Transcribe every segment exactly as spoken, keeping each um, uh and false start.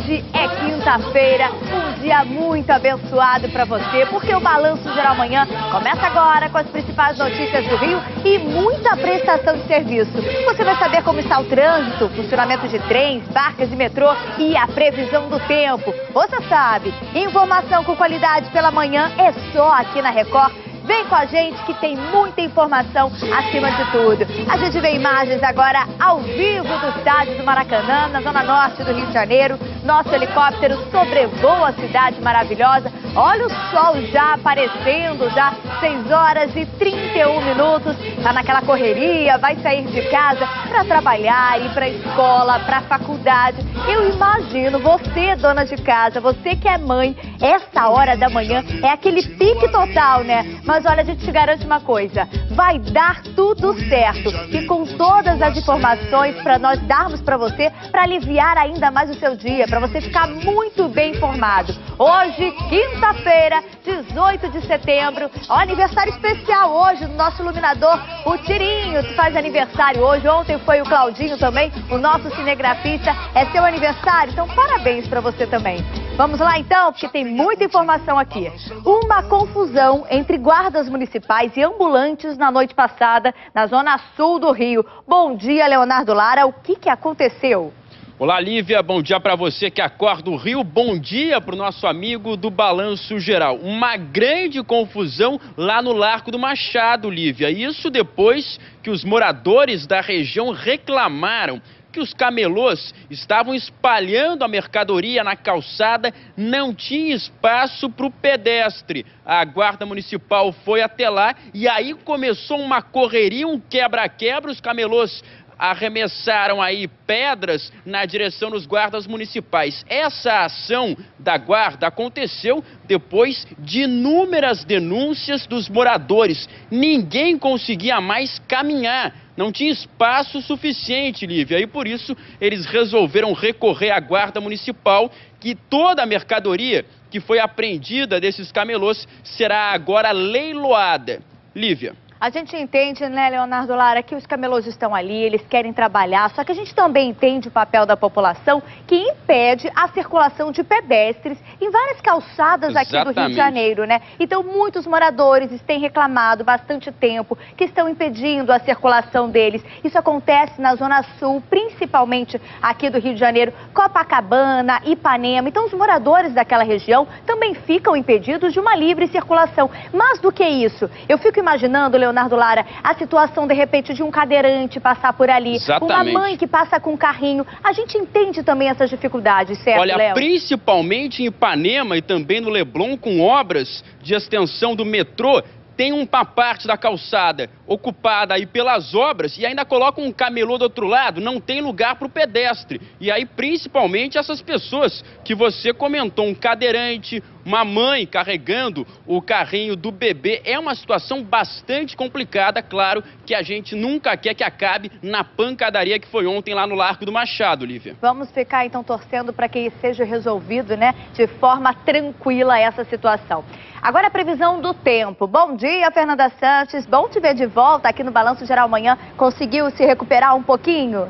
Hoje é quinta-feira, um dia muito abençoado para você, porque o Balanço Geral Manhã começa agora com as principais notícias do Rio e muita prestação de serviço. Você vai saber como está o trânsito, funcionamento de trens, barcas e metrô e a previsão do tempo. Você sabe, informação com qualidade pela manhã é só aqui na Record. Vem com a gente que tem muita informação acima de tudo. A gente vê imagens agora ao vivo do estádio do Maracanã, na zona norte do Rio de Janeiro. Nosso helicóptero sobrevoa a cidade maravilhosa. Olha o sol já aparecendo, já seis horas e trinta e um minutos. Tá naquela correria, vai sair de casa para trabalhar, ir para a escola, para a faculdade. Eu imagino você, dona de casa, você que é mãe, essa hora da manhã é aquele pique total, né? Mas olha, a gente te garante uma coisa, vai dar tudo certo. E com todas as informações para nós darmos para você, para aliviar ainda mais o seu dia, para você ficar muito bem informado. Hoje, quinta-feira, dezoito de setembro, ó, aniversário especial hoje do nosso iluminador, o Tirinho, que faz aniversário hoje. Ontem foi o Claudinho também, o nosso cinegrafista. É seu aniversário, então parabéns para você também. Vamos lá então, porque tem muita informação aqui. Uma confusão entre guardas municipais e ambulantes na noite passada, na zona sul do Rio. Bom dia, Leonardo Lara. O que, que aconteceu? Olá, Lívia. Bom dia para você que acorda o Rio. Bom dia para o nosso amigo do Balanço Geral. Uma grande confusão lá no Largo do Machado, Lívia. Isso depois que os moradores da região reclamaram que os camelôs estavam espalhando a mercadoria na calçada, não tinha espaço para o pedestre. A guarda municipal foi até lá e aí começou uma correria, um quebra-quebra. Os camelôs arremessaram aí pedras na direção dos guardas municipais. Essa ação da guarda aconteceu depois de inúmeras denúncias dos moradores. Ninguém conseguia mais caminhar. Não tinha espaço suficiente, Lívia, e por isso eles resolveram recorrer à guarda municipal, que toda a mercadoria que foi apreendida desses camelôs será agora leiloada. Lívia. A gente entende, né, Leonardo Lara, que os camelôs estão ali, eles querem trabalhar, só que a gente também entende o papel da população que impede a circulação de pedestres em várias calçadas aqui Exatamente. do Rio de Janeiro, né? Então, muitos moradores têm reclamado bastante tempo que estão impedindo a circulação deles. Isso acontece na Zona Sul, principalmente aqui do Rio de Janeiro, Copacabana, Ipanema. Então, os moradores daquela região também ficam impedidos de uma livre circulação. Mas do que isso? Eu fico imaginando, Leonardo, Leonardo Lara, a situação, de repente, de um cadeirante passar por ali, Exatamente. uma mãe que passa com um carrinho. A gente entende também essas dificuldades, certo, Olha, Léo? Principalmente em Ipanema e também no Leblon, com obras de extensão do metrô, tem uma parte da calçada ocupada aí pelas obras e ainda coloca um camelô do outro lado, não tem lugar para o pedestre. E aí, principalmente, essas pessoas que você comentou, um cadeirante, uma mãe carregando o carrinho do bebê. É uma situação bastante complicada, claro, que a gente nunca quer que acabe na pancadaria que foi ontem lá no Largo do Machado, Lívia. Vamos ficar, então, torcendo para que seja resolvido, né, de forma tranquila essa situação. Agora a previsão do tempo. Bom dia, Fernanda Santos. Bom te ver de volta aqui no Balanço Geral Manhã. Conseguiu se recuperar um pouquinho?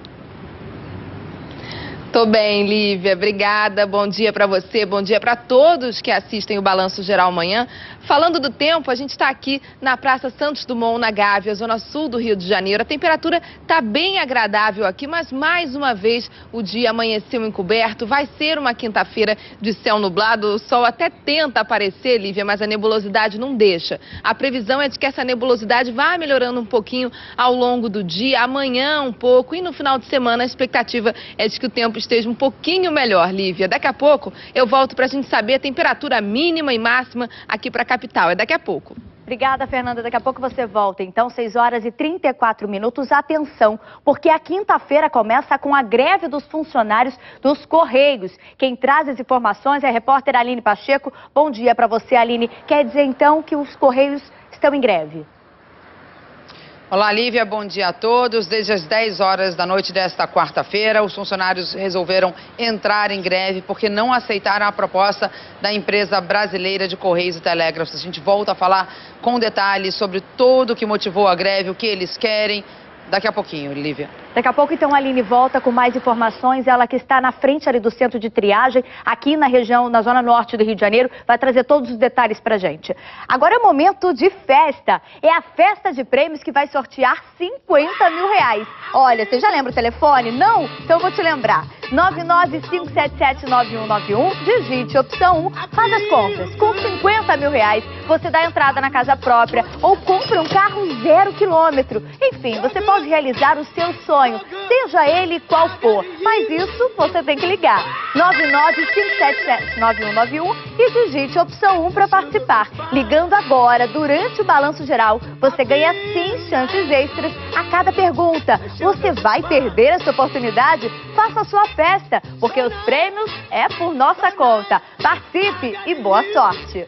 Tô bem, Lívia. Obrigada. Bom dia para você, bom dia para todos que assistem o Balanço Geral Manhã. Falando do tempo, a gente está aqui na Praça Santos Dumont, na Gávea, zona sul do Rio de Janeiro. A temperatura está bem agradável aqui, mas mais uma vez o dia amanheceu encoberto. Vai ser uma quinta-feira de céu nublado. O sol até tenta aparecer, Lívia, mas a nebulosidade não deixa. A previsão é de que essa nebulosidade vá melhorando um pouquinho ao longo do dia, amanhã um pouco, e no final de semana a expectativa é de que o tempo esteja um pouquinho melhor, Lívia. Daqui a pouco eu volto para a gente saber a temperatura mínima e máxima aqui para a capital. É daqui a pouco. Obrigada, Fernanda. Daqui a pouco você volta. Então, seis horas e trinta e quatro minutos. Atenção, porque a quinta-feira começa com a greve dos funcionários dos Correios. Quem traz as informações é a repórter Aline Pacheco. Bom dia para você, Aline. Quer dizer, então, que os Correios estão em greve? Olá, Lívia, bom dia a todos. Desde as dez horas da noite desta quarta-feira, os funcionários resolveram entrar em greve porque não aceitaram a proposta da empresa brasileira de Correios e Telégrafos. A gente volta a falar com detalhes sobre tudo o que motivou a greve, o que eles querem. daqui a pouquinho, Lívia. Daqui a pouco, então, a Aline volta com mais informações. Ela que está na frente ali do centro de triagem, aqui na região, na zona norte do Rio de Janeiro, vai trazer todos os detalhes pra gente. Agora é o momento de festa. É a festa de prêmios que vai sortear cinquenta mil reais. Olha, você já lembra o telefone? Não? Então eu vou te lembrar. nove nove cinco sete sete nove um nove um, digite opção um, faz as contas. Com cinquenta mil reais, você dá entrada na casa própria ou compra um carro zero quilômetro. Enfim, você pode realizar o seu sonho, seja ele qual for. Mas isso você tem que ligar. nove nove cinco sete sete nove um nove um e digite opção um para participar. Ligando agora, durante o Balanço Geral, você ganha cem chances extras a cada pergunta. Você vai perder essa oportunidade? Faça a sua festa, porque os prêmios é por nossa conta. Participe e boa sorte!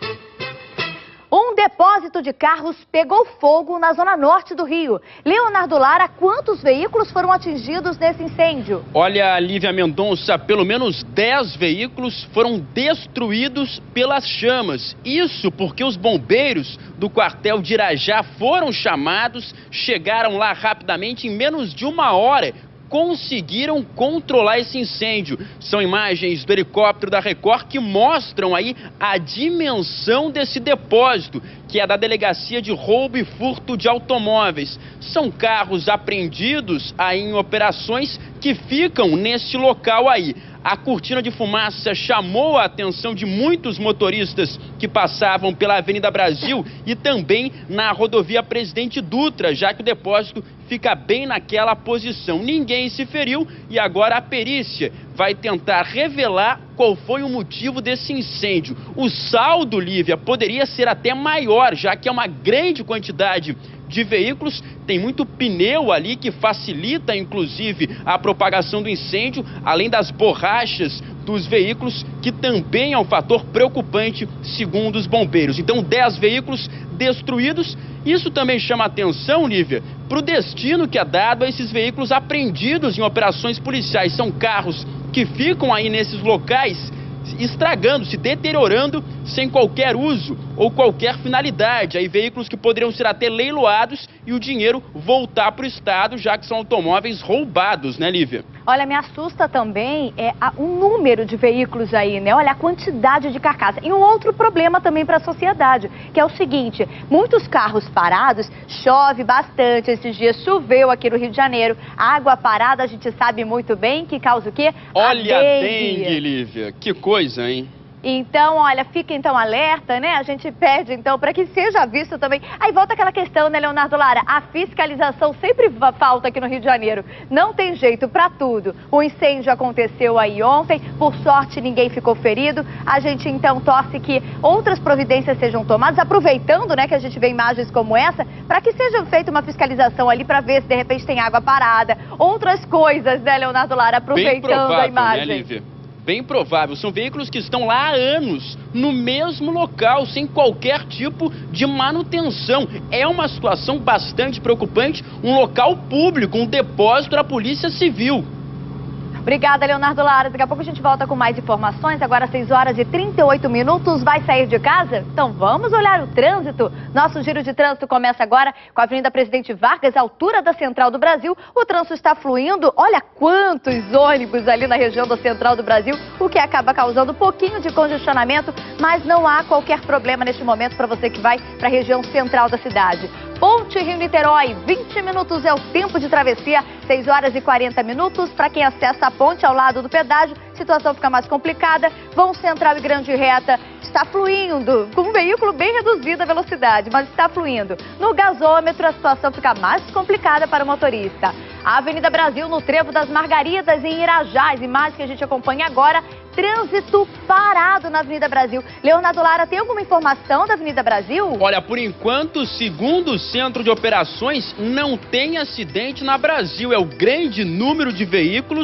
Um depósito de carros pegou fogo na zona norte do Rio. Leonardo Lara, quantos veículos foram atingidos nesse incêndio? Olha, Lívia Mendonça, pelo menos dez veículos foram destruídos pelas chamas. Isso porque os bombeiros do quartel de Irajá foram chamados, chegaram lá rapidamente, em menos de uma hora, conseguiram controlar esse incêndio. São imagens do helicóptero da Record que mostram aí a dimensão desse depósito, que é da Delegacia de Roubo e Furto de Automóveis. São carros apreendidos aí em operações que ficam nesse local aí. A cortina de fumaça chamou a atenção de muitos motoristas que passavam pela Avenida Brasil e também na rodovia Presidente Dutra, já que o depósito fica bem naquela posição. Ninguém se feriu e agora a perícia vai tentar revelar qual foi o motivo desse incêndio. O saldo, Lívia, poderia ser até maior, já que é uma grande quantidade de veículos, tem muito pneu ali que facilita, inclusive, a propagação do incêndio, além das borrachas dos veículos, que também é um fator preocupante, segundo os bombeiros. Então, dez veículos destruídos. Isso também chama atenção, Lívia, para o destino que é dado a esses veículos apreendidos em operações policiais. São carros que ficam aí nesses locais estragando, se deteriorando sem qualquer uso ou qualquer finalidade. Aí veículos que poderiam ser até leiloados e o dinheiro voltar para o Estado, já que são automóveis roubados, né, Lívia? Olha, me assusta também é, a, o número de veículos aí, né? Olha, a quantidade de carcaça. E um outro problema também para a sociedade, que é o seguinte, muitos carros parados, chove bastante, esses dias choveu aqui no Rio de Janeiro, água parada a gente sabe muito bem que causa o quê? Olha a dengue. dengue, Lívia, que coisa, hein? Então, olha, fica então alerta, né? A gente pede então para que seja visto também. Aí volta aquela questão, né, Leonardo Lara? A fiscalização sempre falta aqui no Rio de Janeiro. Não tem jeito para tudo. O incêndio aconteceu aí ontem, por sorte ninguém ficou ferido. A gente então torce que outras providências sejam tomadas, aproveitando, né, que a gente vê imagens como essa, para que seja feita uma fiscalização ali para ver se de repente tem água parada, outras coisas, né, Leonardo Lara? Aproveitando Bem provável, a imagem. Né, Lívia? Bem provável. São veículos que estão lá há anos, no mesmo local, sem qualquer tipo de manutenção. É uma situação bastante preocupante, um local público, um depósito da Polícia Civil. Obrigada, Leonardo Lara. Daqui a pouco a gente volta com mais informações. Agora, seis horas e trinta e oito minutos. Vai sair de casa? Então vamos olhar o trânsito. Nosso giro de trânsito começa agora com a Avenida Presidente Vargas, altura da Central do Brasil. O trânsito está fluindo. Olha quantos ônibus ali na região da Central do Brasil, o que acaba causando um pouquinho de congestionamento, mas não há qualquer problema neste momento para você que vai para a região central da cidade. Ponte Rio-Niterói, vinte minutos é o tempo de travessia, seis horas e quarenta minutos. Para quem acessa a ponte ao lado do pedágio, a situação fica mais complicada. Vão Central e Grande Reta está fluindo, com um veículo bem reduzido a velocidade, mas está fluindo. No gasômetro, a situação fica mais complicada para o motorista. A Avenida Brasil, no Trevo das Margaridas, em Irajá, as imagens que a gente acompanha agora, trânsito parado na Avenida Brasil. Leonardo Lara, tem alguma informação da Avenida Brasil? Olha, por enquanto, segundo o Centro de Operações, não tem acidente na Brasil. É o grande número de veículos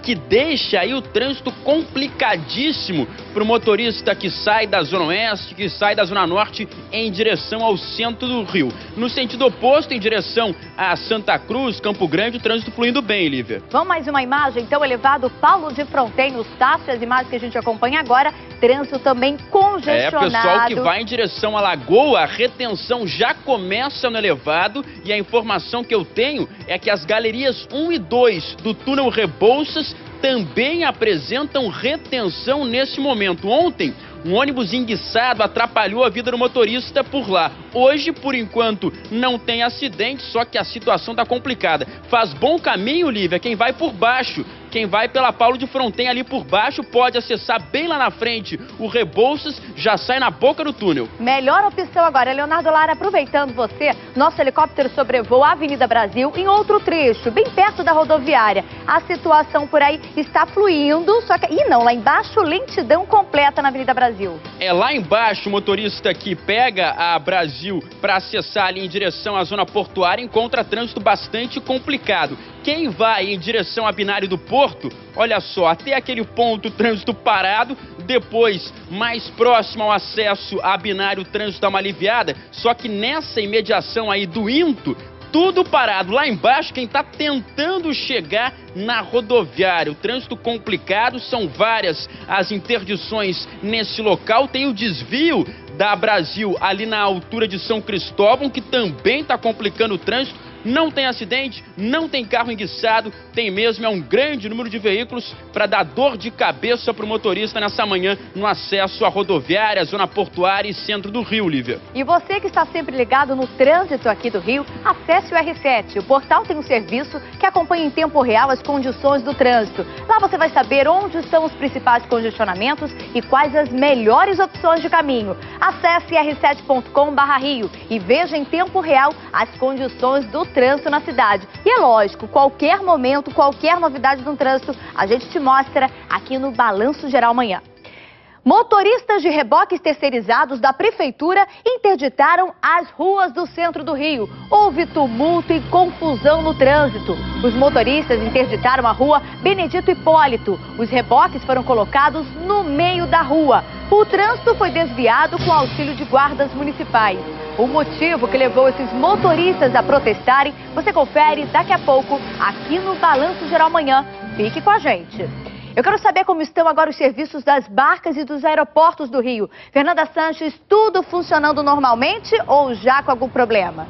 que deixa aí o trânsito complicadíssimo para o motorista que sai da Zona Oeste, que sai da Zona Norte em direção ao centro do Rio. No sentido oposto, em direção a Santa Cruz, Campo Grande, o trânsito fluindo bem, Lívia. Vamos mais uma imagem, então, elevado Paulo de Fronten, no Estácio, as imagens que a gente acompanha agora, trânsito também congestionado. É, pessoal que vai em direção à Lagoa, a retenção já começa no elevado e a informação que eu tenho é que as galerias um e dois do túnel Rebouças também apresentam retenção nesse momento. Ontem, um ônibus enguiçado atrapalhou a vida do motorista por lá. Hoje, por enquanto, não tem acidente, só que a situação está complicada. Faz bom caminho, Lívia, quem vai por baixo. Quem vai pela Paulo de Fronten ali por baixo pode acessar bem lá na frente o Rebouças, já sai na boca do túnel. Melhor opção agora, Leonardo Lara, aproveitando você, nosso helicóptero sobrevoa a Avenida Brasil em outro trecho, bem perto da rodoviária. A situação por aí está fluindo, só que... Ih, não, lá embaixo, lentidão completa na Avenida Brasil. É lá embaixo, o motorista que pega a Brasil para acessar ali em direção à zona portuária encontra trânsito bastante complicado. Quem vai em direção a Binário do Porto, olha só, até aquele ponto trânsito parado, depois mais próximo ao acesso a Binário o trânsito dá uma aliviada, só que nessa imediação aí do Into, tudo parado. Lá embaixo, quem está tentando chegar na rodoviária. O trânsito complicado, são várias as interdições nesse local. Tem o desvio da Brasil ali na altura de São Cristóvão, que também está complicando o trânsito. Não tem acidente, não tem carro enguiçado, tem mesmo é um grande número de veículos para dar dor de cabeça para o motorista nessa manhã no acesso à rodoviária, zona portuária e centro do Rio, Lívia. E você que está sempre ligado no trânsito aqui do Rio, acesse o R sete. O portal tem um serviço que acompanha em tempo real as condições do trânsito. Lá você vai saber onde estão os principais congestionamentos e quais as melhores opções de caminho. Acesse r sete ponto com barra rio e veja em tempo real as condições do trânsito na cidade. E é lógico, qualquer momento, qualquer novidade no trânsito, a gente te mostra aqui no Balanço Geral amanhã. Motoristas de reboques terceirizados da Prefeitura interditaram as ruas do centro do Rio. Houve tumulto e confusão no trânsito. Os motoristas interditaram a rua Benedito Hipólito. Os reboques foram colocados no meio da rua. O trânsito foi desviado com auxílio de guardas municipais. O motivo que levou esses motoristas a protestarem, você confere daqui a pouco aqui no Balanço Geral amanhã. Fique com a gente. Eu quero saber como estão agora os serviços das barcas e dos aeroportos do Rio. Fernanda Sanches, tudo funcionando normalmente ou já com algum problema?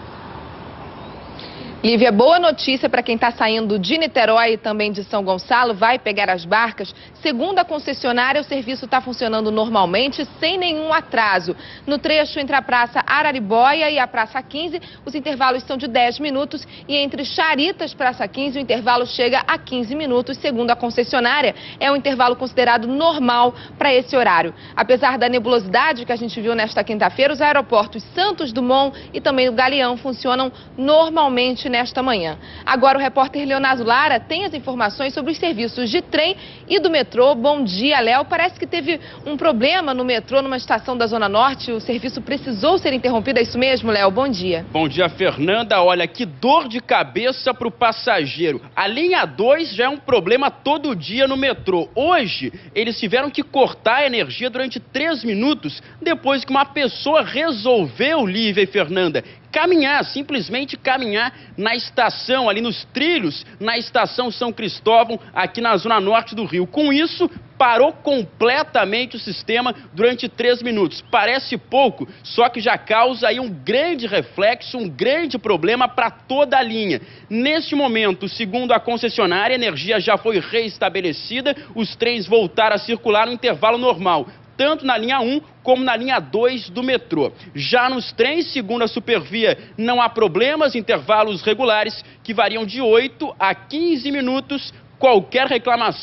Lívia, boa notícia para quem está saindo de Niterói e também de São Gonçalo, vai pegar as barcas. Segundo a concessionária, o serviço está funcionando normalmente, sem nenhum atraso. No trecho entre a Praça Araribóia e a Praça quinze, os intervalos são de dez minutos e entre Charitas e Praça quinze, o intervalo chega a quinze minutos. Segundo a concessionária, é um intervalo considerado normal para esse horário. Apesar da nebulosidade que a gente viu nesta quinta-feira, os aeroportos Santos Dumont e também o Galeão funcionam normalmente nesta manhã. Agora o repórter Leonardo Lara tem as informações sobre os serviços de trem e do metrô. Bom dia, Léo. Parece que teve um problema no metrô, numa estação da Zona Norte. O serviço precisou ser interrompido. É isso mesmo, Léo? Bom dia. Bom dia, Fernanda. Olha, que dor de cabeça para o passageiro. A linha dois já é um problema todo dia no metrô. Hoje, eles tiveram que cortar a energia durante três minutos depois que uma pessoa resolveu, Lívia e Fernanda, caminhar, simplesmente caminhar na estação, ali nos trilhos, na estação São Cristóvão, aqui na zona norte do Rio. Com isso, parou completamente o sistema durante três minutos. Parece pouco, só que já causa aí um grande reflexo, um grande problema para toda a linha. Neste momento, segundo a concessionária, a energia já foi reestabelecida, os trens voltaram a circular no intervalo normal, tanto na linha um como na linha dois do metrô. Já nos trens, segundo a Supervia, não há problemas, intervalos regulares que variam de oito a quinze minutos. Qualquer reclamação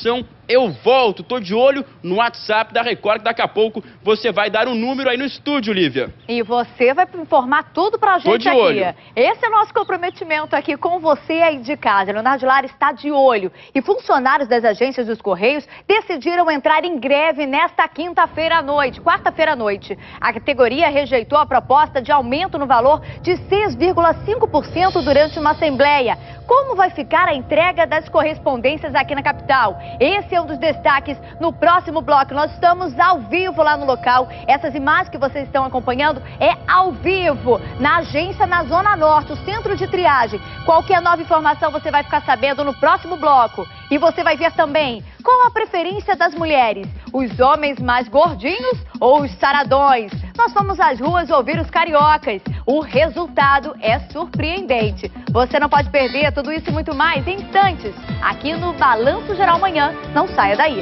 eu volto. Tô de olho no WhatsApp da Record, que daqui a pouco você vai dar um número aí no estúdio, Lívia. E você vai informar tudo pra gente Tô de aqui. olho. Esse é o nosso comprometimento aqui com você aí de casa. Leonardo Lara está de olho. E funcionários das agências dos Correios decidiram entrar em greve nesta quinta-feira à noite, quarta-feira à noite. A categoria rejeitou a proposta de aumento no valor de seis vírgula cinco por cento durante uma assembleia. Como vai ficar a entrega das correspondências aqui na capital? Esse é um dos destaques no próximo bloco. Nós estamos ao vivo lá no local. Essas imagens que vocês estão acompanhando é ao vivo, na agência na Zona Norte, o centro de triagem. Qualquer nova informação você vai ficar sabendo no próximo bloco. E você vai ver também qual a preferência das mulheres, os homens mais gordinhos ou os saradões. Nós fomos às ruas ouvir os cariocas. O resultado é surpreendente. Você não pode perder tudo isso e muito mais em instantes, aqui no Balanço Geral Amanhã. Não saia daí.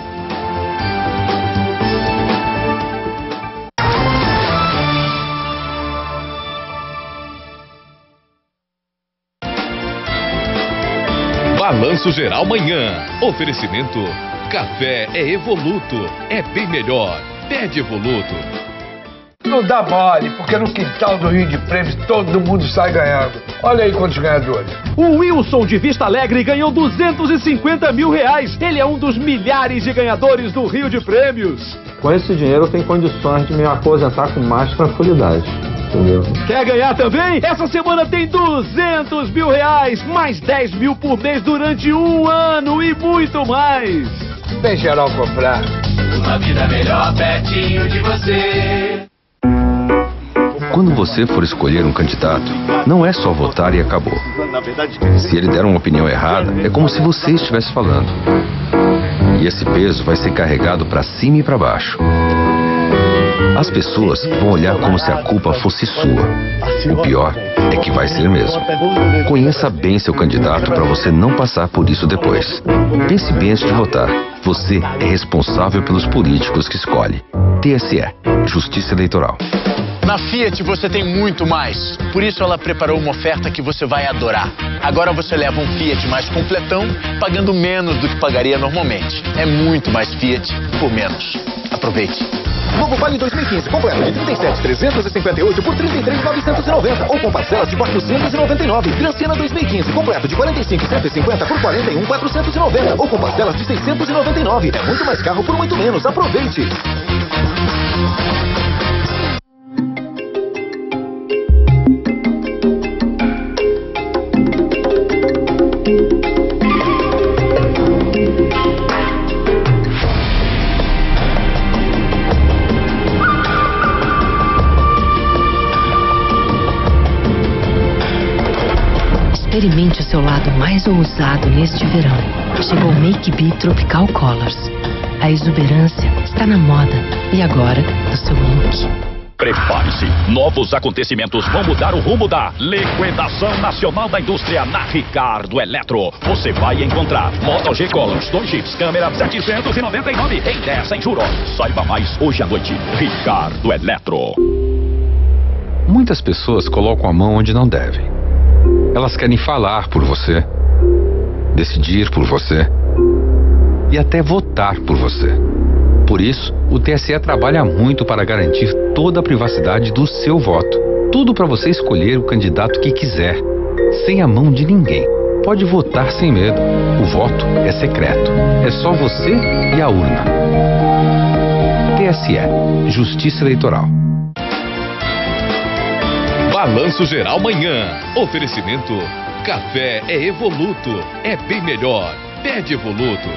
Balanço Geral Amanhã. Oferecimento. Café é Evoluto. É bem melhor. Pede Evoluto. Não dá mole, porque no quintal do Rio de Prêmios todo mundo sai ganhando. Olha aí quantos ganhadores. O Wilson de Vista Alegre ganhou duzentos e cinquenta mil reais. Ele é um dos milhares de ganhadores do Rio de Prêmios. Com esse dinheiro eu tenho condições de me aposentar com mais tranquilidade. Entendeu? Quer ganhar também? Essa semana tem duzentos mil reais, mais dez mil por mês durante um ano e muito mais. Vem geral comprar. Uma vida melhor pertinho de você. Quando você for escolher um candidato, não é só votar e acabou. Se ele der uma opinião errada, é como se você estivesse falando. E esse peso vai ser carregado para cima e para baixo. As pessoas vão olhar como se a culpa fosse sua. O pior é que vai ser mesmo. Conheça bem seu candidato para você não passar por isso depois. Pense bem antes de votar. Você é responsável pelos políticos que escolhe. T S E, Justiça Eleitoral. Na Fiat você tem muito mais. Por isso ela preparou uma oferta que você vai adorar. Agora você leva um Fiat mais completão, pagando menos do que pagaria normalmente. É muito mais Fiat por menos. Aproveite. Novo Vale dois mil e quinze, completo de trinta e sete mil trezentos e cinquenta e oito por trinta e três mil novecentos e noventa ou com parcelas de quatrocentos e noventa e nove. Graciana dois mil e quinze, completo de quarenta e cinco mil cento e cinquenta por quarenta e um mil quatrocentos e noventa ou com parcelas de seiscentos e noventa e nove. É muito mais carro por muito menos. Aproveite. Experimente o seu lado mais ousado neste verão. Chegou o Make Be Tropical Colors. A exuberância está na moda e agora no seu look. Prepare-se, novos acontecimentos vão mudar o rumo da liquidação nacional da indústria na Ricardo Eletro. Você vai encontrar Moto G Colors, dois chips, câmera setecentos e noventa e nove em dez sem juros. Saiba mais hoje à noite. Ricardo Eletro. Muitas pessoas colocam a mão onde não devem. Elas querem falar por você, decidir por você e até votar por você. Por isso, o T S E trabalha muito para garantir toda a privacidade do seu voto. Tudo para você escolher o candidato que quiser, sem a mão de ninguém. Pode votar sem medo. O voto é secreto. É só você e a urna. T S E, Justiça Eleitoral. Balanço Geral Amanhã. Oferecimento. Café é Evoluto. É bem melhor. Pede Evoluto.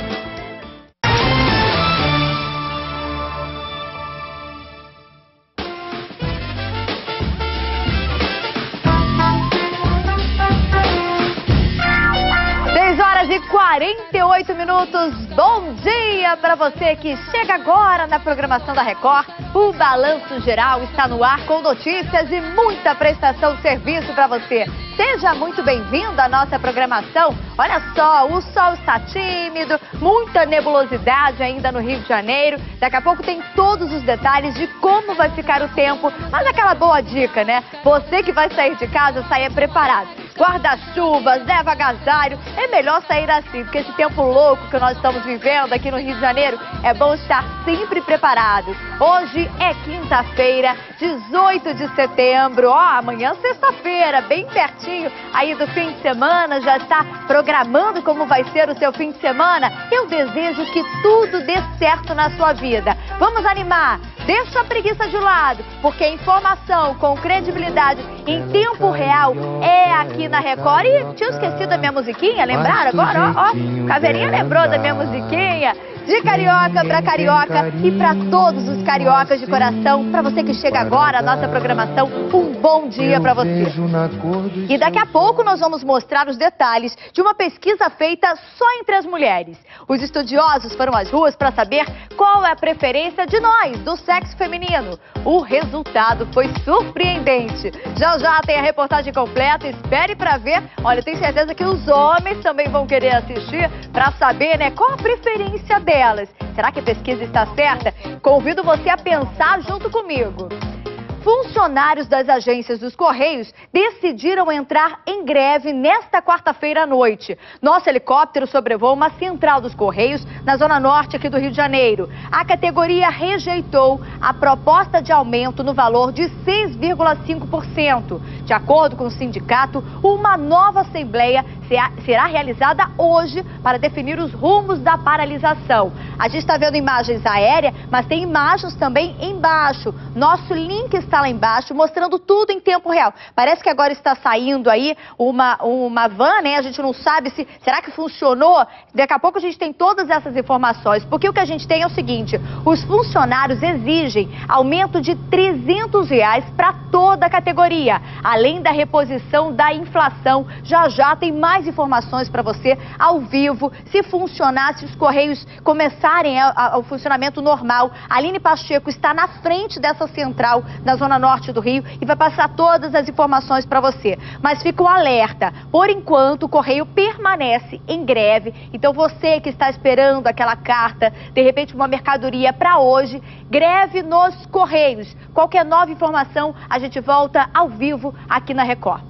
quarenta e oito minutos, bom dia para você que chega agora na programação da Record. O Balanço Geral está no ar com notícias e muita prestação de serviço para você. Seja muito bem-vindo à nossa programação. Olha só, o sol está tímido, muita nebulosidade ainda no Rio de Janeiro. Daqui a pouco tem todos os detalhes de como vai ficar o tempo. Mas aquela boa dica, né? Você que vai sair de casa, saia preparado. guarda-chuvas, leva agasalho. É melhor sair assim, porque esse tempo louco que nós estamos vivendo aqui no Rio de Janeiro, é bom estar sempre preparado. Hoje é quinta-feira, dezoito de setembro, ó, amanhã sexta-feira, bem pertinho aí do fim de semana, já está programando como vai ser o seu fim de semana? Eu desejo que tudo dê certo na sua vida. Vamos animar? Deixa a preguiça de lado, porque informação com credibilidade em tempo real é aqui na Record. E tinha esquecido da minha musiquinha, lembraram agora? Ó, ó, Caveirinha lembrou da minha musiquinha. De carioca para carioca e para todos os cariocas de coração, para você que chega agora, a nossa programação, um bom dia para você. E daqui a pouco nós vamos mostrar os detalhes de uma pesquisa feita só entre as mulheres. Os estudiosos foram às ruas para saber qual é a preferência de nós, do sexo feminino. O resultado foi surpreendente. Já já tem a reportagem completa, espere para ver. Olha, tenho certeza que os homens também vão querer assistir para saber, né, qual a preferência deles. Será que a pesquisa está certa? Convido você a pensar junto comigo. Funcionários das agências dos Correios decidiram entrar em greve nesta quarta-feira à noite. Nosso helicóptero sobrevoa uma central dos Correios na zona norte aqui do Rio de Janeiro. A categoria rejeitou a proposta de aumento no valor de seis vírgula cinco por cento. De acordo com o sindicato, uma nova assembleia será realizada hoje para definir os rumos da paralisação. A gente está vendo imagens aéreas, mas tem imagens também embaixo. Nosso link está lá embaixo, mostrando tudo em tempo real. Parece que agora está saindo aí uma, uma van, né? A gente não sabe se... Será que funcionou? Daqui a pouco a gente tem todas essas informações. Porque o que a gente tem é o seguinte, os funcionários exigem aumento de trezentos reais para toda a categoria. Além da reposição da inflação, já já tem mais informações para você ao vivo, se funcionar, se os Correios começarem a, a, o funcionamento normal. A Aline Pacheco está na frente dessa central na zona norte do Rio e vai passar todas as informações para você. Mas fica um alerta, por enquanto o Correio permanece em greve, então você que está esperando aquela carta, de repente uma mercadoria para hoje, greve nos Correios. Qualquer nova informação, a gente volta ao vivo aqui na Record.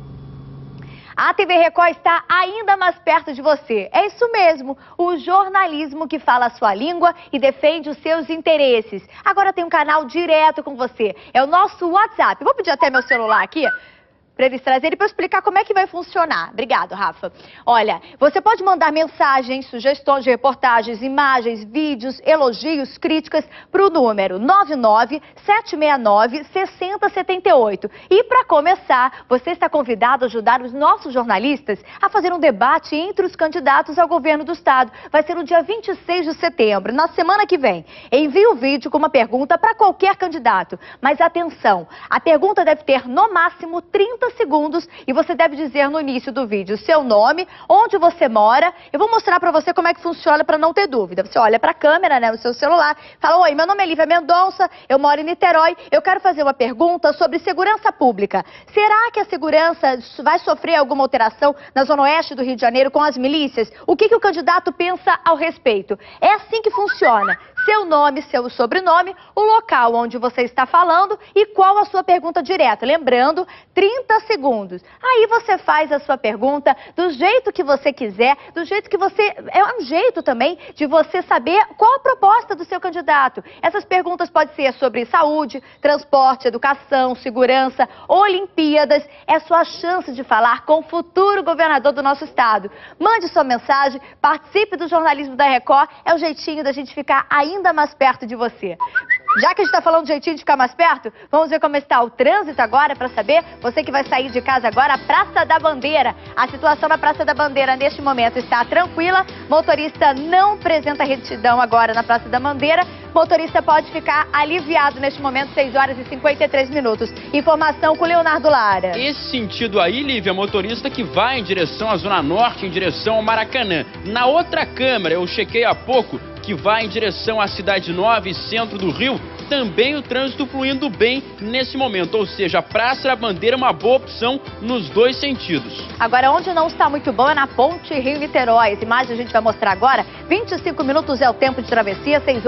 A T V Record está ainda mais perto de você. É isso mesmo, o jornalismo que fala a sua língua e defende os seus interesses. Agora tem um canal direto com você. É o nosso WhatsApp. Vou pedir até meu celular aqui para eles trazerem para eu explicar como é que vai funcionar. Obrigado, Rafa. Olha, você pode mandar mensagens, sugestões de reportagens, imagens, vídeos, elogios, críticas para o número nove nove sete seis nove seis zero sete oito. E para começar, você está convidado a ajudar os nossos jornalistas a fazer um debate entre os candidatos ao governo do estado. Vai ser no dia vinte e seis de setembro, na semana que vem. Envie o vídeo com uma pergunta para qualquer candidato. Mas atenção, a pergunta deve ter no máximo trinta segundos e você deve dizer no início do vídeo o seu nome, onde você mora. Eu vou mostrar para você como é que funciona para não ter dúvida. Você olha para a câmera, né, no seu celular, fala: oi, meu nome é Lívia Mendonça, eu moro em Niterói, eu quero fazer uma pergunta sobre segurança pública. Será que a segurança vai sofrer alguma alteração na zona oeste do Rio de Janeiro com as milícias? O que, que o candidato pensa ao respeito? É assim que funciona. Seu nome, seu sobrenome, o local onde você está falando e qual a sua pergunta direta. Lembrando, trinta segundos. Aí você faz a sua pergunta do jeito que você quiser, do jeito que você... É um jeito também de você saber qual a proposta do seu candidato. Essas perguntas podem ser sobre saúde, transporte, educação, segurança, Olimpíadas. É sua chance de falar com o futuro governador do nosso estado. Mande sua mensagem, participe do jornalismo da Record. É o jeitinho da gente ficar ainda mais perto de você. Já que a gente está falando de jeitinho de ficar mais perto, vamos ver como está o trânsito agora para saber. Você que vai sair de casa agora, a Praça da Bandeira. A situação na Praça da Bandeira neste momento está tranquila. Motorista não apresenta retidão agora na Praça da Bandeira. Motorista pode ficar aliviado neste momento, seis horas e cinquenta e três minutos. Informação com Leonardo Lara. Esse sentido aí, Lívia, motorista que vai em direção à Zona Norte, em direção ao Maracanã. Na outra câmera, eu chequei há pouco, que vai em direção à Cidade Nova e centro do Rio, também o trânsito fluindo bem nesse momento. Ou seja, a Praça da Bandeira é uma boa opção nos dois sentidos. Agora, onde não está muito bom é na Ponte Rio-Niterói. As imagens a gente vai mostrar agora. vinte e cinco minutos é o tempo de travessia, seis horas e cinquenta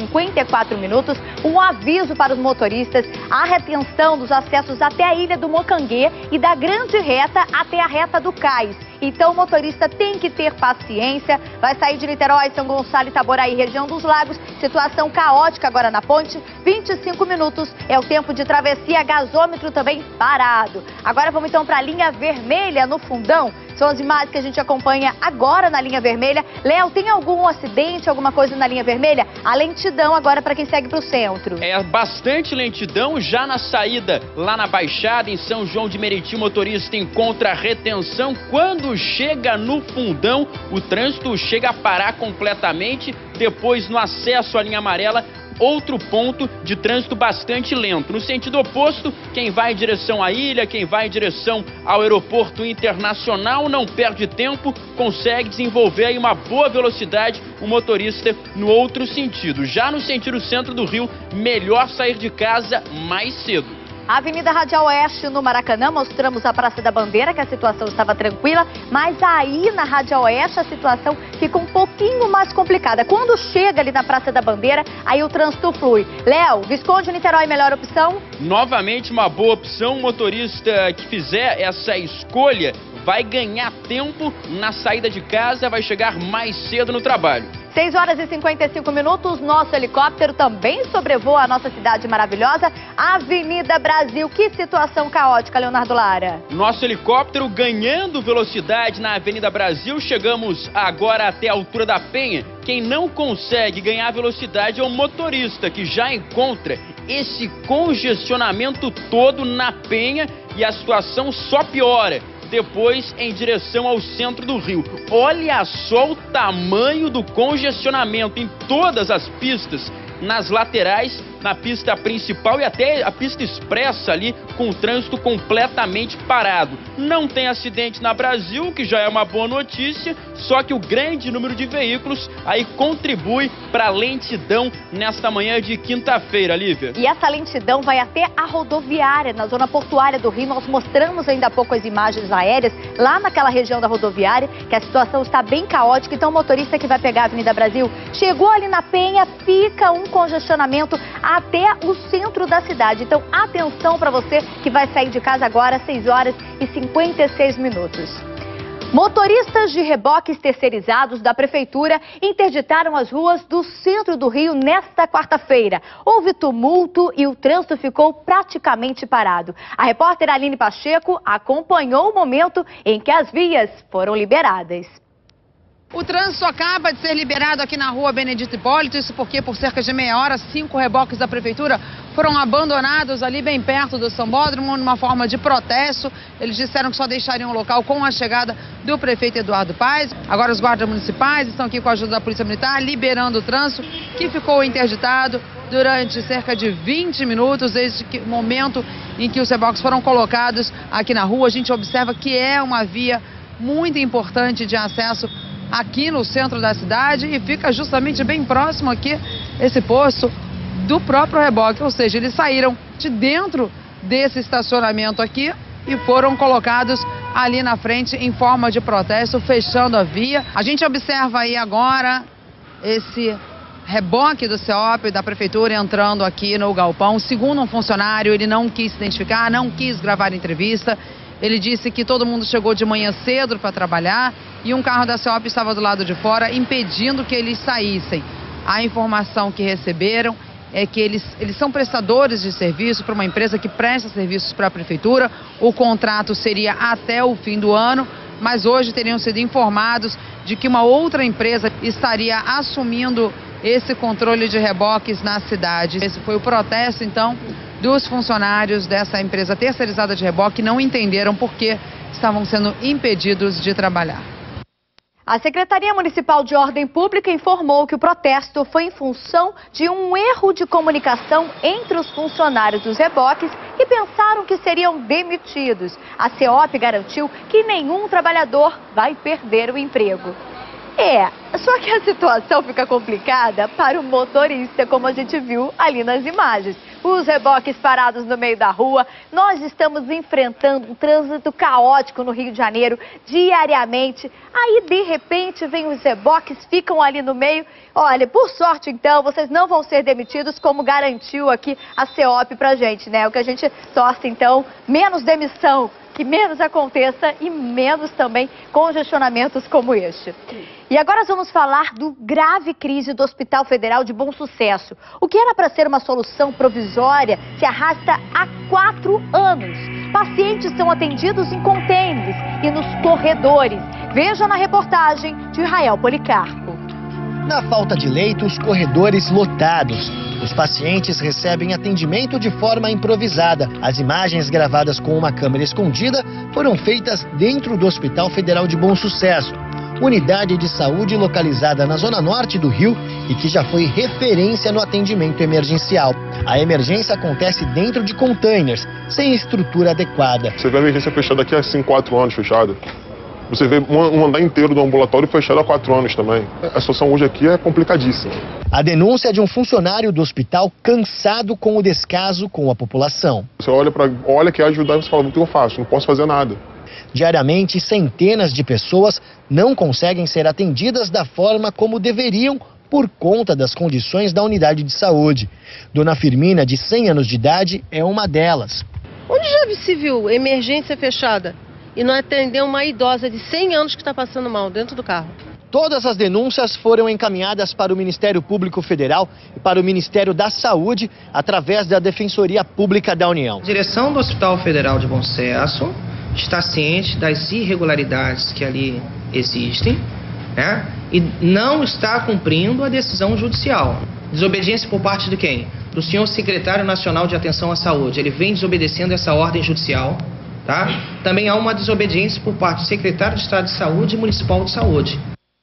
cinquenta e quatro minutos, um aviso para os motoristas, a retenção dos acessos até a Ilha do Mocanguê e da Grande Reta até a Reta do Cais. Então o motorista tem que ter paciência, vai sair de Niterói, São Gonçalo, Itaboraí, região dos Lagos, situação caótica agora na ponte, vinte e cinco minutos é o tempo de travessia, gasômetro também parado. Agora vamos então para a linha vermelha no Fundão, são as imagens que a gente acompanha agora na linha vermelha. Léo, tem algum acidente, alguma coisa na linha vermelha? A lentidão agora para quem segue para o centro. É bastante lentidão já na saída lá na Baixada, em São João de Meriti, o motorista encontra retenção. Quando chega no Fundão, o trânsito chega a parar completamente. Depois, no acesso à linha amarela, outro ponto de trânsito bastante lento. No sentido oposto, quem vai em direção à ilha, quem vai em direção ao aeroporto internacional, não perde tempo, consegue desenvolver aí uma boa velocidade o motorista no outro sentido. Já no sentido centro do Rio, melhor sair de casa mais cedo. Avenida Radial Oeste, no Maracanã, mostramos a Praça da Bandeira, que a situação estava tranquila, mas aí na Radial Oeste a situação fica um pouquinho mais complicada. Quando chega ali na Praça da Bandeira, aí o trânsito flui. Léo, Visconde Niterói, melhor opção? Novamente uma boa opção, o motorista que fizer essa escolha vai ganhar tempo na saída de casa, vai chegar mais cedo no trabalho. seis horas e cinquenta e cinco minutos, nosso helicóptero também sobrevoa a nossa cidade maravilhosa, Avenida Brasil. Que situação caótica, Leonardo Lara. Nosso helicóptero ganhando velocidade na Avenida Brasil, chegamos agora até a altura da Penha. Quem não consegue ganhar velocidade é o motorista, que já encontra esse congestionamento todo na Penha e a situação só piora depois em direção ao centro do Rio. Olha só o tamanho do congestionamento em todas as pistas, nas laterais, na pista principal e até a pista expressa ali, com o trânsito completamente parado. Não tem acidente na Brasil, que já é uma boa notícia, só que o grande número de veículos aí contribui para a lentidão nesta manhã de quinta-feira, Lívia. E essa lentidão vai até a rodoviária, na zona portuária do Rio. Nós mostramos ainda há pouco as imagens aéreas, lá naquela região da rodoviária, que a situação está bem caótica. Então o motorista que vai pegar a Avenida Brasil, chegou ali na Penha, fica um congestionamento até o centro da cidade. Então, atenção para você que vai sair de casa agora às seis horas e cinquenta e seis minutos. Motoristas de reboques terceirizados da Prefeitura interditaram as ruas do centro do Rio nesta quarta-feira. Houve tumulto e o trânsito ficou praticamente parado. A repórter Aline Pacheco acompanhou o momento em que as vias foram liberadas. O trânsito acaba de ser liberado aqui na rua Benedito Hipólito, isso porque por cerca de meia hora, cinco reboques da Prefeitura foram abandonados ali bem perto do Sambódromo, numa forma de protesto. Eles disseram que só deixariam o local com a chegada do prefeito Eduardo Paes. Agora os guardas municipais estão aqui com a ajuda da Polícia Militar, liberando o trânsito, que ficou interditado durante cerca de vinte minutos, desde o momento em que os reboques foram colocados aqui na rua. A gente observa que é uma via muito importante de acesso aqui no centro da cidade e fica justamente bem próximo aqui esse posto do próprio reboque, ou seja, eles saíram de dentro desse estacionamento aqui e foram colocados ali na frente em forma de protesto, fechando a via. A gente observa aí agora esse reboque do C E O P da Prefeitura entrando aqui no galpão. Segundo um funcionário, ele não quis se identificar, não quis gravar entrevista. Ele disse que todo mundo chegou de manhã cedo para trabalhar e um carro da C E O P estava do lado de fora, impedindo que eles saíssem. A informação que receberam é que eles, eles são prestadores de serviço para uma empresa que presta serviços para a Prefeitura. O contrato seria até o fim do ano, mas hoje teriam sido informados de que uma outra empresa estaria assumindo esse controle de reboques na cidade. Esse foi o protesto, então, dos funcionários dessa empresa terceirizada de reboque, que não entenderam por que estavam sendo impedidos de trabalhar. A Secretaria Municipal de Ordem Pública informou que o protesto foi em função de um erro de comunicação entre os funcionários dos reboques que pensaram que seriam demitidos. A C E O P garantiu que nenhum trabalhador vai perder o emprego. É, só que a situação fica complicada para o motorista, como a gente viu ali nas imagens. os reboques parados no meio da rua. Nós estamos enfrentando um trânsito caótico no Rio de Janeiro diariamente. Aí, de repente, vem os reboques, ficam ali no meio. Olha, por sorte, então, vocês não vão ser demitidos, como garantiu aqui a CEOP pra gente, né? O que a gente torce, então, menos demissão, que menos aconteça e menos também congestionamentos como este. E agora nós vamos falar do grave crise do Hospital Federal de Bom Sucesso. O que era para ser uma solução provisória se arrasta há quatro anos. Pacientes são atendidos em contêineres e nos corredores. Veja na reportagem de Israel Policarpo. Na falta de leitos, corredores lotados. Os pacientes recebem atendimento de forma improvisada. As imagens gravadas com uma câmera escondida foram feitas dentro do Hospital Federal de Bom Sucesso, unidade de saúde localizada na zona norte do Rio e que já foi referência no atendimento emergencial. A emergência acontece dentro de containers, sem estrutura adequada. Você vê a emergência fechada aqui há assim, quatro anos fechada. Você vê um andar inteiro do ambulatório fechado há quatro anos também. A situação hoje aqui é complicadíssima. A denúncia é de um funcionário do hospital cansado com o descaso com a população. Você olha, pra, olha que ajudar e você fala, o que eu faço? Não posso fazer nada. Diariamente, centenas de pessoas não conseguem ser atendidas da forma como deveriam por conta das condições da unidade de saúde. Dona Firmina, de cem anos de idade, é uma delas. Onde já se viu emergência fechada e não atender uma idosa de cem anos que está passando mal dentro do carro? Todas as denúncias foram encaminhadas para o Ministério Público Federal e para o Ministério da Saúde através da Defensoria Pública da União. A direção do Hospital Federal de Bom Sucesso está ciente das irregularidades que ali existem, né? E não está cumprindo a decisão judicial. Desobediência por parte de quem? Do senhor secretário nacional de atenção à saúde. Ele vem desobedecendo essa ordem judicial, tá? Também há uma desobediência por parte do secretário de Estado de Saúde e municipal de saúde.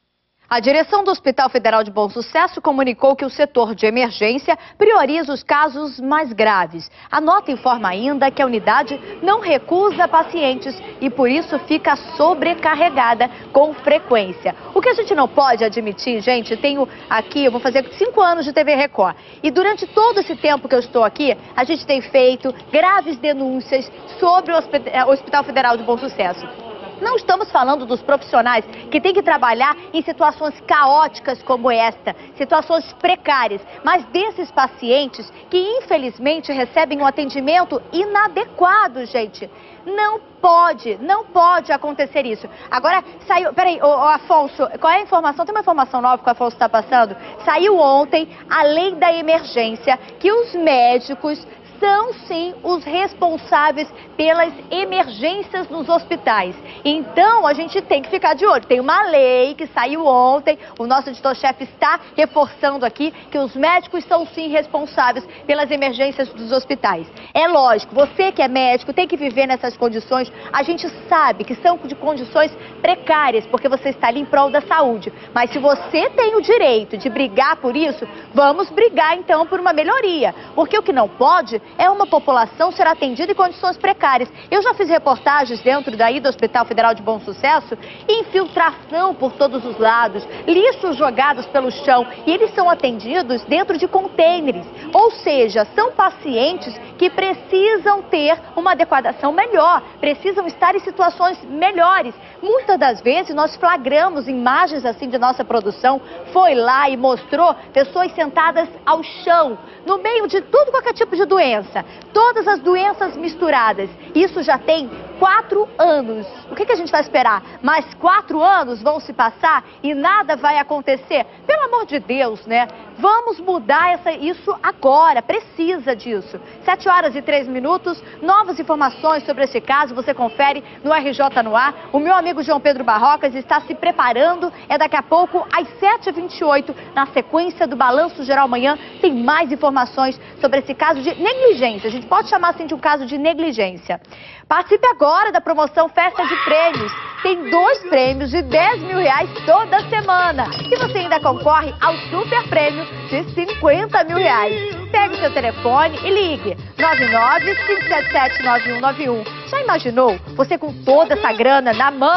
A direção do Hospital Federal de Bom Sucesso comunicou que o setor de emergência prioriza os casos mais graves. A nota informa ainda que a unidade não recusa pacientes e, por isso, fica sobrecarregada com frequência. O que a gente não pode admitir, gente, tenho aqui, eu vou fazer cinco anos de T V Record. E durante todo esse tempo que eu estou aqui, a gente tem feito graves denúncias sobre o Hospital Federal de Bom Sucesso. Não estamos falando dos profissionais que têm que trabalhar em situações caóticas como esta, situações precárias, mas desses pacientes que infelizmente recebem um atendimento inadequado, gente. Não pode, não pode acontecer isso. Agora, saiu, peraí, ô, ô, Afonso, qual é a informação? Tem uma informação nova que o Afonso está passando? Saiu ontem a lei da emergência, que os médicos são sim os responsáveis pelas emergências nos hospitais. Então a gente tem que ficar de olho. Tem uma lei que saiu ontem, o nosso editor-chefe está reforçando aqui que os médicos são sim responsáveis pelas emergências dos hospitais. É lógico, você que é médico tem que viver nessas condições. A gente sabe que são de condições precárias, porque você está ali em prol da saúde. Mas se você tem o direito de brigar por isso, vamos brigar então por uma melhoria. Porque o que não pode é uma população ser atendida em condições precárias. Eu já fiz reportagens dentro daí do Hospital Federal de Bom Sucesso, infiltração por todos os lados, lixos jogados pelo chão, e eles são atendidos dentro de contêineres. Ou seja, são pacientes que precisam ter uma adequação melhor, precisam estar em situações melhores. Muitas das vezes nós flagramos imagens assim de nossa produção, foi lá e mostrou pessoas sentadas ao chão, no meio de tudo qualquer tipo de doença, todas as doenças misturadas. Isso já tem quatro anos. O que, que a gente vai esperar? Mais quatro anos vão se passar e nada vai acontecer? Pelo amor de Deus, né? Vamos mudar essa, isso agora, precisa disso. sete horas e três minutos, novas informações sobre esse caso você confere no R J no Ar. O meu amigo João Pedro Barrocas está se preparando, é daqui a pouco às sete e vinte e oito, na sequência do Balanço Geral Amanhã, tem mais informações sobre esse caso de negligência. A gente pode chamar assim de um caso de negligência. Participe agora da promoção Festa de Prêmios. Tem dois prêmios de dez mil reais toda semana. E você ainda concorre ao super prêmio de cinquenta mil reais. Pegue seu telefone e ligue nove nove cinco sete sete nove um nove um. Já imaginou você com toda essa grana na mão?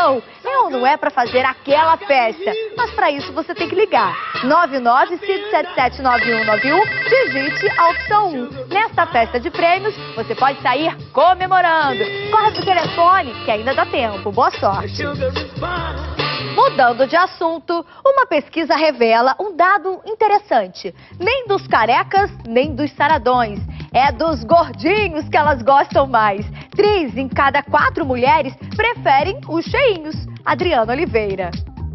É ou não é para fazer aquela festa? Mas para isso você tem que ligar. nove nove cinco sete sete nove um nove um, digite a opção um. Nesta festa de prêmios, você pode sair comemorando. Corre pro telefone, que ainda dá tempo. Boa sorte. Mudando de assunto, uma pesquisa revela um dado interessante. Nem dos carecas, nem dos saradões. É dos gordinhos que elas gostam mais. Três em cada quatro mulheres preferem os cheinhos. Adriana Oliveira.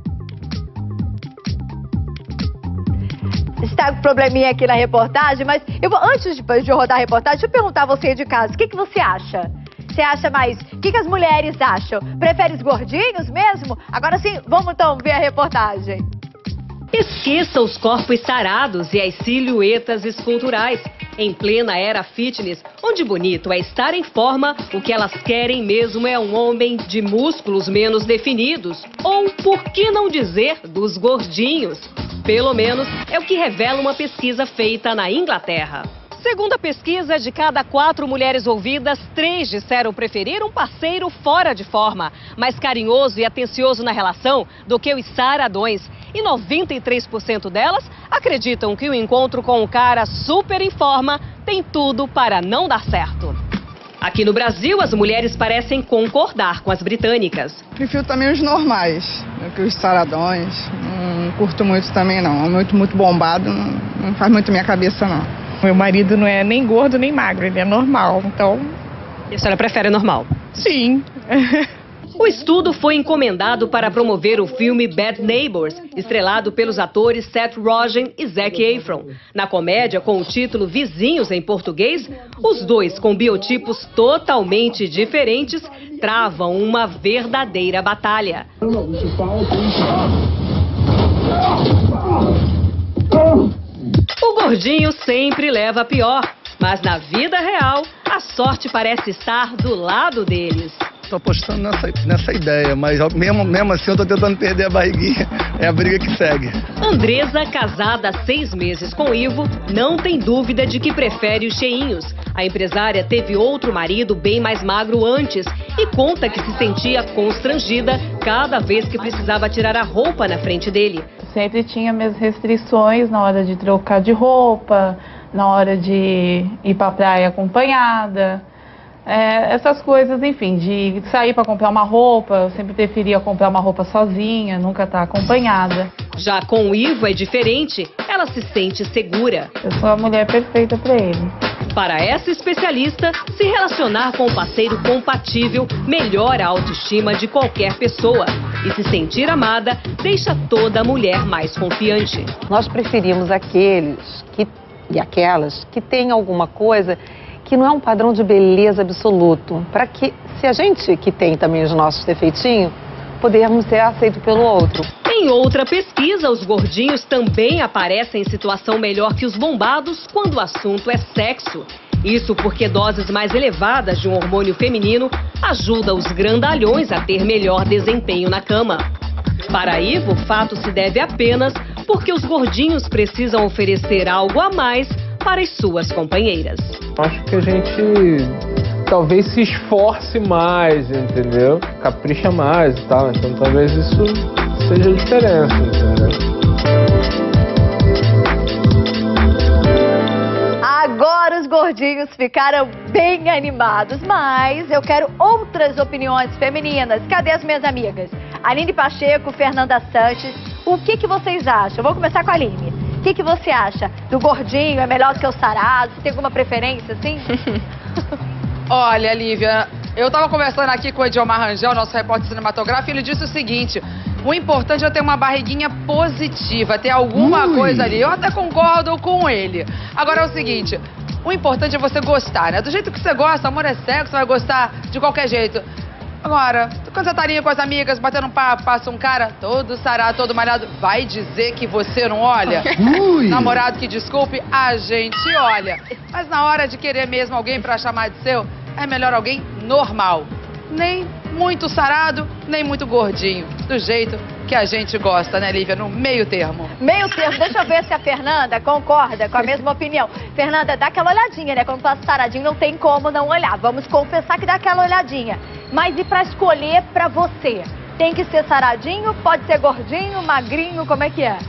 Está com probleminha aqui na reportagem, mas eu vou, antes de, de rodar a reportagem, deixa eu perguntar a você de casa, o que, que você acha? Você acha mais... O que, que as mulheres acham? Prefere os gordinhos mesmo? Agora sim, vamos então ver a reportagem. Esqueça os corpos sarados e as silhuetas esculturais. Em plena era fitness, onde bonito é estar em forma, o que elas querem mesmo é um homem de músculos menos definidos. Ou, por que não dizer, dos gordinhos. Pelo menos é o que revela uma pesquisa feita na Inglaterra. Segundo a pesquisa, de cada quatro mulheres ouvidas, três disseram preferir um parceiro fora de forma, mais carinhoso e atencioso na relação do que os saradões. E noventa e três por cento delas acreditam que o encontro com um cara super em forma tem tudo para não dar certo. Aqui no Brasil, as mulheres parecem concordar com as britânicas. Prefiro também os normais, do que os saradões. Não curto muito também não, muito, muito bombado, não, não faz muito minha cabeça não. Meu marido não é nem gordo nem magro, ele é normal, então... E a senhora prefere normal? Sim. O estudo foi encomendado para promover o filme Bad Neighbors, estrelado pelos atores Seth Rogen e Zac Efron. Na comédia, com o título Vizinhos em português, os dois, com biotipos totalmente diferentes, travam uma verdadeira batalha. O gordinho sempre leva a pior, mas na vida real, a sorte parece estar do lado deles. Estou apostando nessa, nessa ideia, mas mesmo, mesmo assim eu estou tentando perder a barriguinha. É a briga que segue. Andresa, casada há seis meses com Ivo, não tem dúvida de que prefere os cheinhos. A empresária teve outro marido bem mais magro antes e conta que se sentia constrangida cada vez que precisava tirar a roupa na frente dele. Sempre tinha minhas restrições na hora de trocar de roupa, na hora de ir para a praia acompanhada. É, essas coisas, enfim, de sair para comprar uma roupa, eu sempre preferia comprar uma roupa sozinha, nunca estar acompanhada. Já com o Ivo é diferente, ela se sente segura. Eu sou a mulher perfeita para ele. Para essa especialista, se relacionar com um parceiro compatível melhora a autoestima de qualquer pessoa. E se sentir amada, deixa toda mulher mais confiante. Nós preferimos aqueles que, e aquelas que têm alguma coisa que não é um padrão de beleza absoluto, para que, se a gente que tem também os nossos defeitinhos, podermos ser aceito pelo outro. Em outra pesquisa, os gordinhos também aparecem em situação melhor que os bombados quando o assunto é sexo. Isso porque doses mais elevadas de um hormônio feminino ajudam os grandalhões a ter melhor desempenho na cama. Para Ivo, o fato se deve apenas porque os gordinhos precisam oferecer algo a mais para as suas companheiras. Acho que a gente talvez se esforce mais, entendeu? Capricha mais e tal, então talvez isso seja a diferença, entendeu? Agora os gordinhos ficaram bem animados, mas eu quero outras opiniões femininas. Cadê as minhas amigas? Aline Pacheco, Fernanda Sanches, o que, que vocês acham? Vou começar com a Aline. O que, que você acha? Do gordinho é melhor do que o sarado? Você tem alguma preferência, assim? Olha, Lívia, eu tava conversando aqui com o Ediomar Rangel, nosso repórter cinematográfico, e ele disse o seguinte: o importante é ter uma barriguinha positiva, ter alguma Ui. coisa ali. Eu até concordo com ele. Agora é o seguinte, o importante é você gostar, né? Do jeito que você gosta, amor é sexo, você vai gostar de qualquer jeito. Agora, quando você tá ali com as amigas, batendo um papo, passa um cara todo sarado, todo malhado, vai dizer que você não olha? Ui. Namorado que desculpe, a gente olha. Mas na hora de querer mesmo alguém pra chamar de seu, é melhor alguém normal. Nem muito sarado, nem muito gordinho. Do jeito que a gente gosta, né, Lívia? No meio termo. Meio termo. Deixa eu ver se a Fernanda concorda com a mesma opinião. Fernanda, dá aquela olhadinha, né? Quando passa saradinho, não tem como não olhar. Vamos confessar que dá aquela olhadinha. Mas e pra escolher pra você? Tem que ser saradinho, pode ser gordinho, magrinho, como é que é?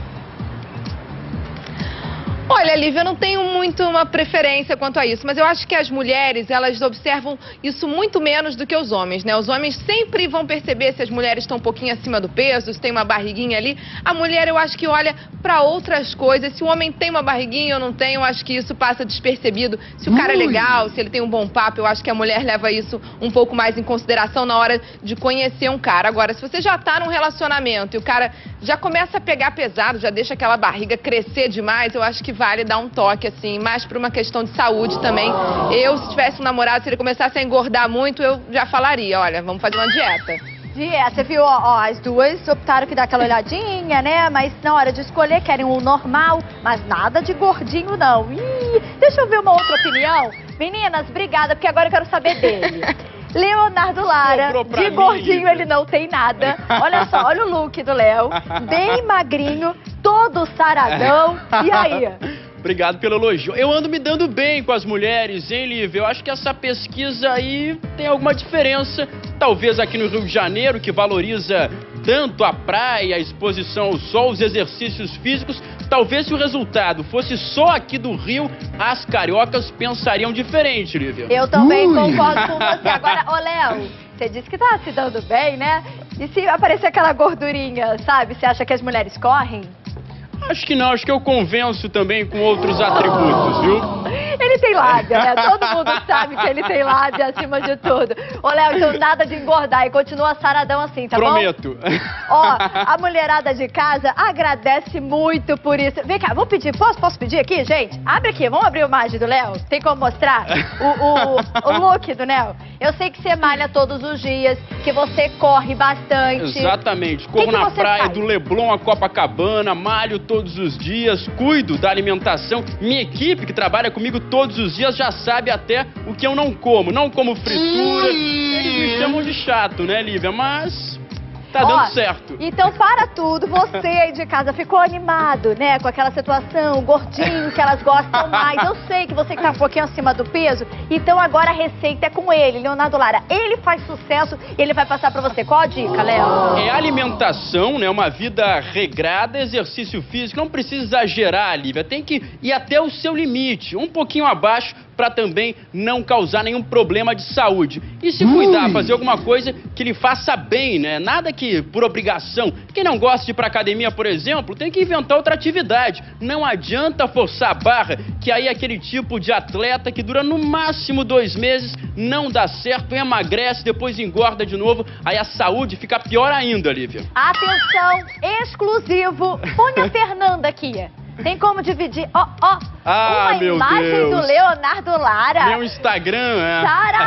Olha, Lívia, eu não tenho muito uma preferência quanto a isso, mas eu acho que as mulheres, elas observam isso muito menos do que os homens, né? Os homens sempre vão perceber se as mulheres estão um pouquinho acima do peso, se tem uma barriguinha ali. A mulher, eu acho que olha para outras coisas. Se o homem tem uma barriguinha ou não tem, eu acho que isso passa despercebido. Se o cara é legal, se ele tem um bom papo, eu acho que a mulher leva isso um pouco mais em consideração na hora de conhecer um cara. Agora, se você já tá num relacionamento e o cara já começa a pegar pesado, já deixa aquela barriga crescer demais, eu acho que vale dar um toque, assim, mais por uma questão de saúde também. Eu, se tivesse um namorado, se ele começasse a engordar muito, eu já falaria, olha, vamos fazer uma dieta. Dieta, viu? Ó, ó, as duas optaram que dá aquela olhadinha, né? Mas na hora de escolher, querem o normal, mas nada de gordinho, não. Ih, deixa eu ver uma outra opinião. Meninas, obrigada, porque agora eu quero saber dele. Leonardo Lara, de gordinho ele não tem nada. Olha só, olha o look do Léo, bem magrinho, todo saradão. E aí? Obrigado pelo elogio. Eu ando me dando bem com as mulheres, hein, Lívia? Eu acho que essa pesquisa aí tem alguma diferença. Talvez aqui no Rio de Janeiro, que valoriza tanto a praia, a exposição ao sol, os exercícios físicos. Talvez se o resultado fosse só aqui do Rio, as cariocas pensariam diferente, Lívia. Eu também Ui. concordo com você. Agora, ô Léo, você disse que tá se dando bem, né? E se aparecer aquela gordurinha, sabe? Você acha que as mulheres correm? Acho que não, acho que eu convenço também com outros atributos, viu? Ele tem lábia, né? Todo mundo sabe que ele tem lábia acima de tudo. Ô, Léo, então nada de engordar e continua saradão assim, tá Prometo. bom? Prometo. Ó, a mulherada de casa agradece muito por isso. Vem cá, vou pedir, posso, posso pedir aqui, gente? Abre aqui, vamos abrir o imagem do Léo? Tem como mostrar o, o, o look do Léo? Eu sei que você malha todos os dias, que você corre bastante. Exatamente, corro que que na praia faz? do Leblon a Copacabana, malho todos os dias, cuido da alimentação. Minha equipe que trabalha comigo todos os dias já sabe até o que eu não como. Não como fritura. Eles me chamam de chato, né, Lívia? Mas tá Ó, dando certo. Então, para tudo, você aí de casa ficou animado, né? Com aquela situação, gordinho, que elas gostam mais. Eu sei que você que tá um pouquinho acima do peso. Então, agora a receita é com ele, Leonardo Lara. Ele faz sucesso e ele vai passar pra você. Qual a dica, Léo? É alimentação, né? Uma vida regrada, exercício físico. Não precisa exagerar, Lívia. Tem que ir até o seu limite. Um pouquinho abaixo, para também não causar nenhum problema de saúde. E se cuidar, fazer alguma coisa que lhe faça bem, né? Nada que por obrigação. Quem não gosta de ir pra academia, por exemplo, tem que inventar outra atividade. Não adianta forçar a barra, que aí é aquele tipo de atleta que dura no máximo dois meses, não dá certo, emagrece, depois engorda de novo, aí a saúde fica pior ainda, Lívia. Atenção, exclusivo. Põe a Fernanda aqui. Tem como dividir, ó, ó, ah, uma meu imagem Deus. do Leonardo Lara. Meu Instagram, é.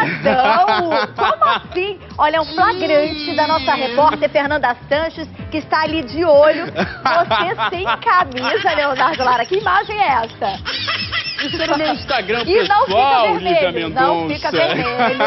Saradão! Como assim? Olha, um flagrante da nossa repórter Fernanda Sanches, que está ali de olho. Você sem camisa, Leonardo Lara. Que imagem é essa? Isso é no meu Instagram e pessoal, não fica vermelho, Lívia não fica vermelho.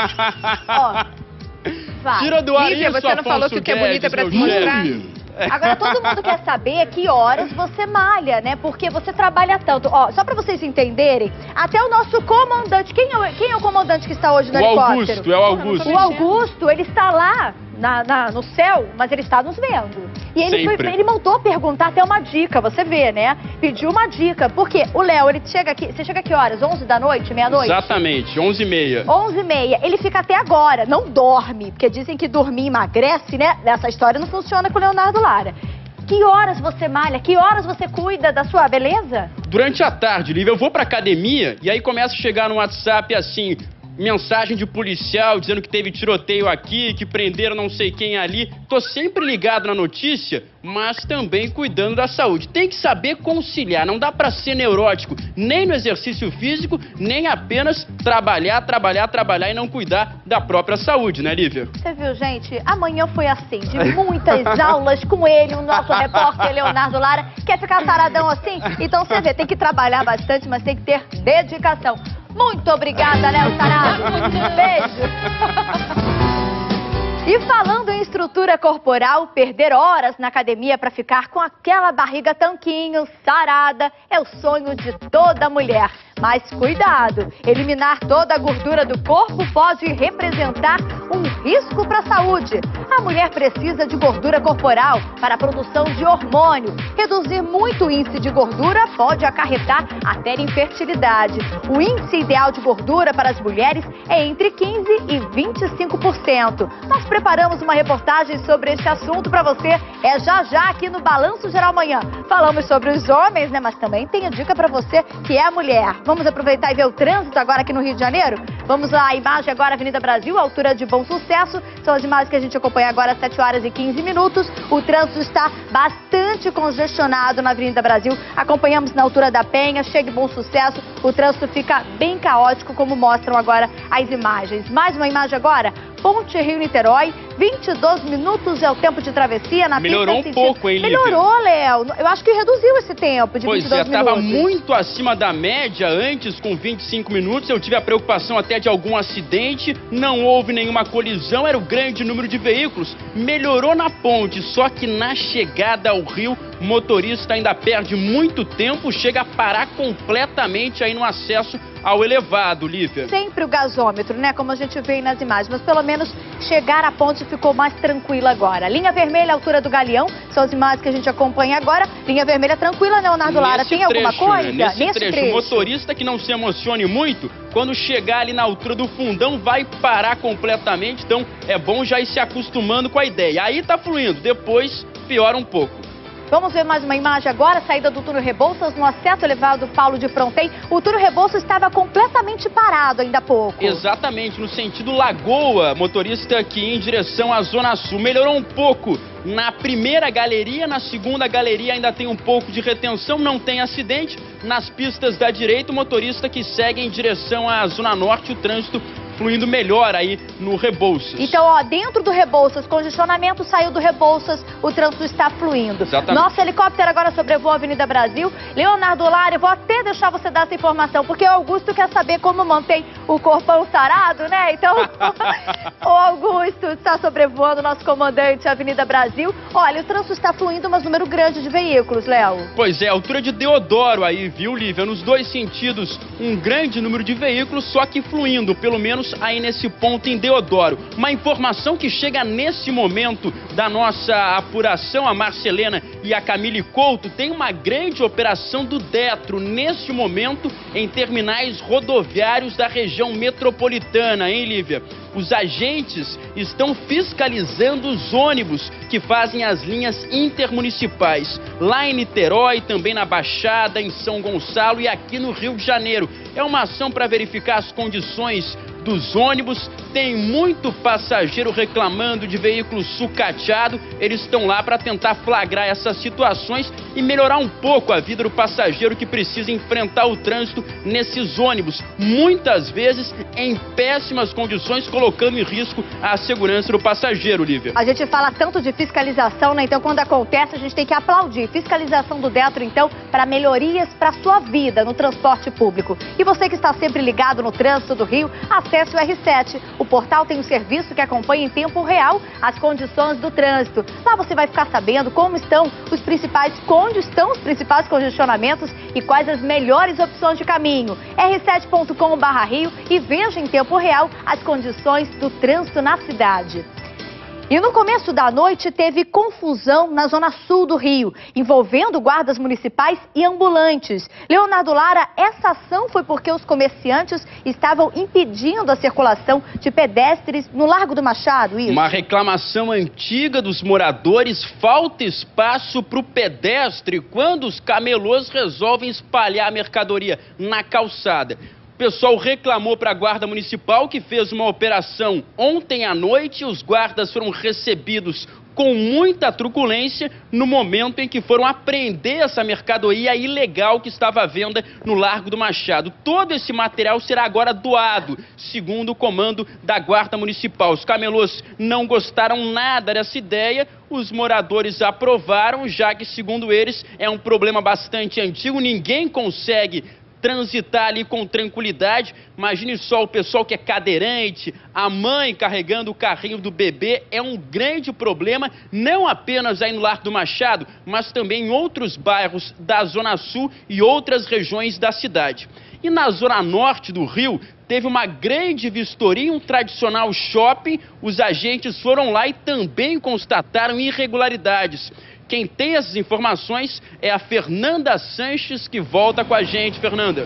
Ó, vai. Tira do ar Lívia, isso, você não falou que o que é bonito é pra se mostrar? Agora, todo mundo quer saber que horas você malha, né? Porque você trabalha tanto. Ó, só pra vocês entenderem, até o nosso comandante... Quem é, quem é o comandante que está hoje no o helicóptero? Augusto, é o Augusto. O Augusto, ele está lá na, na, no céu, mas ele está nos vendo. E ele, foi, ele mandou perguntar até uma dica, você vê, né? Pediu uma dica, porque o Léo, ele chega aqui... Você chega aqui horas? onze da noite, meia-noite? Exatamente, onze e meia. onze e meia. Ele fica até agora, não dorme, porque dizem que dormir emagrece, né? Essa história não funciona com o Leonardo Lara. Que horas você malha? Que horas você cuida da sua beleza? Durante a tarde, Lívia, eu vou pra academia e aí começa a chegar no WhatsApp assim... Mensagem de policial dizendo que teve tiroteio aqui, que prenderam não sei quem ali. Tô sempre ligado na notícia, mas também cuidando da saúde. Tem que saber conciliar, não dá pra ser neurótico, nem no exercício físico, nem apenas trabalhar, trabalhar, trabalhar e não cuidar da própria saúde, né, Lívia? Você viu, gente? Amanhã foi assim, de muitas aulas com ele, o nosso repórter Leonardo Lara. Quer ficar saradão assim? Então você vê, tem que trabalhar bastante, mas tem que ter dedicação. Muito obrigada, Léo Sarado. Beijo. E falando em estrutura corporal, perder horas na academia para ficar com aquela barriga tanquinho, sarada, é o sonho de toda mulher. Mas cuidado, eliminar toda a gordura do corpo pode representar um risco para a saúde. A mulher precisa de gordura corporal para a produção de hormônio. Reduzir muito o índice de gordura pode acarretar até infertilidade. O índice ideal de gordura para as mulheres é entre quinze e vinte e cinco por cento. Nós preparamos uma reportagem sobre este assunto para você. É já já aqui no Balanço Geral Manhã. Falamos sobre os homens, né? Mas também tem a dica para você que é a mulher. Vamos aproveitar e ver o trânsito agora aqui no Rio de Janeiro? Vamos lá, a imagem agora, Avenida Brasil, altura de Bom Sucesso. São as imagens que a gente acompanha agora às sete horas e quinze minutos. O trânsito está bastante congestionado na Avenida Brasil. Acompanhamos na altura da Penha, chega em Bom Sucesso. O trânsito fica bem caótico, como mostram agora as imagens. Mais uma imagem agora. Ponte Rio-Niterói, vinte e dois minutos é o tempo de travessia na pista. Melhorou um pouco, hein, Lívia? Melhorou, Léo. Eu acho que reduziu esse tempo de pois vinte e dois é, minutos. estava muito acima da média antes, com vinte e cinco minutos. Eu tive a preocupação até de algum acidente. Não houve nenhuma colisão, era o grande número de veículos. Melhorou na ponte, só que na chegada ao Rio, o motorista ainda perde muito tempo, chega a parar completamente aí no acesso ao elevado, Lívia. Sempre o gasômetro, né? Como a gente vê aí nas imagens. Mas pelo menos chegar à ponte ficou mais tranquila agora. Linha vermelha, altura do Galeão, são as imagens que a gente acompanha agora. Linha vermelha tranquila, Leonardo Lara. Nesse Tem trecho, alguma coisa? Né? Nesse, Nesse trecho, trecho, o motorista que não se emocione muito, quando chegar ali na altura do fundão, vai parar completamente. Então é bom já ir se acostumando com a ideia. Aí tá fluindo, depois piora um pouco. Vamos ver mais uma imagem agora, saída do túnel Rebouças, no acesso elevado Paulo de Fronten. O túnel Rebouças estava completamente parado ainda há pouco. Exatamente, no sentido Lagoa, motorista aqui em direção à Zona Sul. Melhorou um pouco na primeira galeria, na segunda galeria ainda tem um pouco de retenção, não tem acidente. Nas pistas da direita, o motorista que segue em direção à Zona Norte, o trânsito fluindo melhor aí no Rebouças. Então, ó, dentro do Rebouças, congestionamento, saiu do Rebouças, o trânsito está fluindo. Exatamente. Nosso helicóptero agora sobrevoa a Avenida Brasil. Leonardo Lara, eu vou até deixar você dar essa informação, porque o Augusto quer saber como mantém o corpão sarado, né? Então, o Augusto está sobrevoando o nosso comandante, a Avenida Brasil. Olha, o trânsito está fluindo, mas número grande de veículos, Léo. Pois é, altura de Deodoro aí, viu, Lívia? Nos dois sentidos, um grande número de veículos, só que fluindo, pelo menos aí nesse ponto em Deodoro. Uma informação que chega nesse momento da nossa apuração, a Marcelena e a Camille Couto, tem uma grande operação do Detro nesse momento em terminais rodoviários da região metropolitana, hein, Lívia? Os agentes estão fiscalizando os ônibus que fazem as linhas intermunicipais, lá em Niterói, também na Baixada, em São Gonçalo e aqui no Rio de Janeiro. É uma ação para verificar as condições dos ônibus. Tem muito passageiro reclamando de veículo sucateado. Eles estão lá para tentar flagrar essas situações e melhorar um pouco a vida do passageiro que precisa enfrentar o trânsito nesses ônibus, muitas vezes em péssimas condições, colocando em risco a segurança do passageiro, Lívia. A gente fala tanto de fiscalização, né? Então, quando acontece, a gente tem que aplaudir. Fiscalização do Detro, então, para melhorias para a sua vida no transporte público. E você que está sempre ligado no trânsito do Rio, acesse o R sete. O portal tem um serviço que acompanha em tempo real as condições do trânsito. Lá você vai ficar sabendo como estão os principais, onde estão os principais congestionamentos e quais as melhores opções de caminho. r sete ponto com barra Rio e veja em tempo real as condições do trânsito na cidade. E no começo da noite teve confusão na zona sul do Rio, envolvendo guardas municipais e ambulantes. Leonardo Lara, essa ação foi porque os comerciantes estavam impedindo a circulação de pedestres no Largo do Machado, isso? Uma reclamação antiga dos moradores, falta espaço para o pedestre quando os camelôs resolvem espalhar a mercadoria na calçada. O pessoal reclamou para a Guarda Municipal, que fez uma operação ontem à noite. Os guardas foram recebidos com muita truculência no momento em que foram apreender essa mercadoria ilegal que estava à venda no Largo do Machado. Todo esse material será agora doado, segundo o comando da Guarda Municipal. Os camelôs não gostaram nada dessa ideia. Os moradores aprovaram, já que, segundo eles, é um problema bastante antigo. Ninguém consegue transitar ali com tranquilidade. Imagine só o pessoal que é cadeirante, a mãe carregando o carrinho do bebê. É um grande problema, não apenas aí no Largo do Machado, mas também em outros bairros da Zona Sul e outras regiões da cidade. E na zona norte do Rio, teve uma grande vistoria em um tradicional shopping. Os agentes foram lá e também constataram irregularidades. Quem tem essas informações é a Fernanda Sanches, que volta com a gente. Fernanda.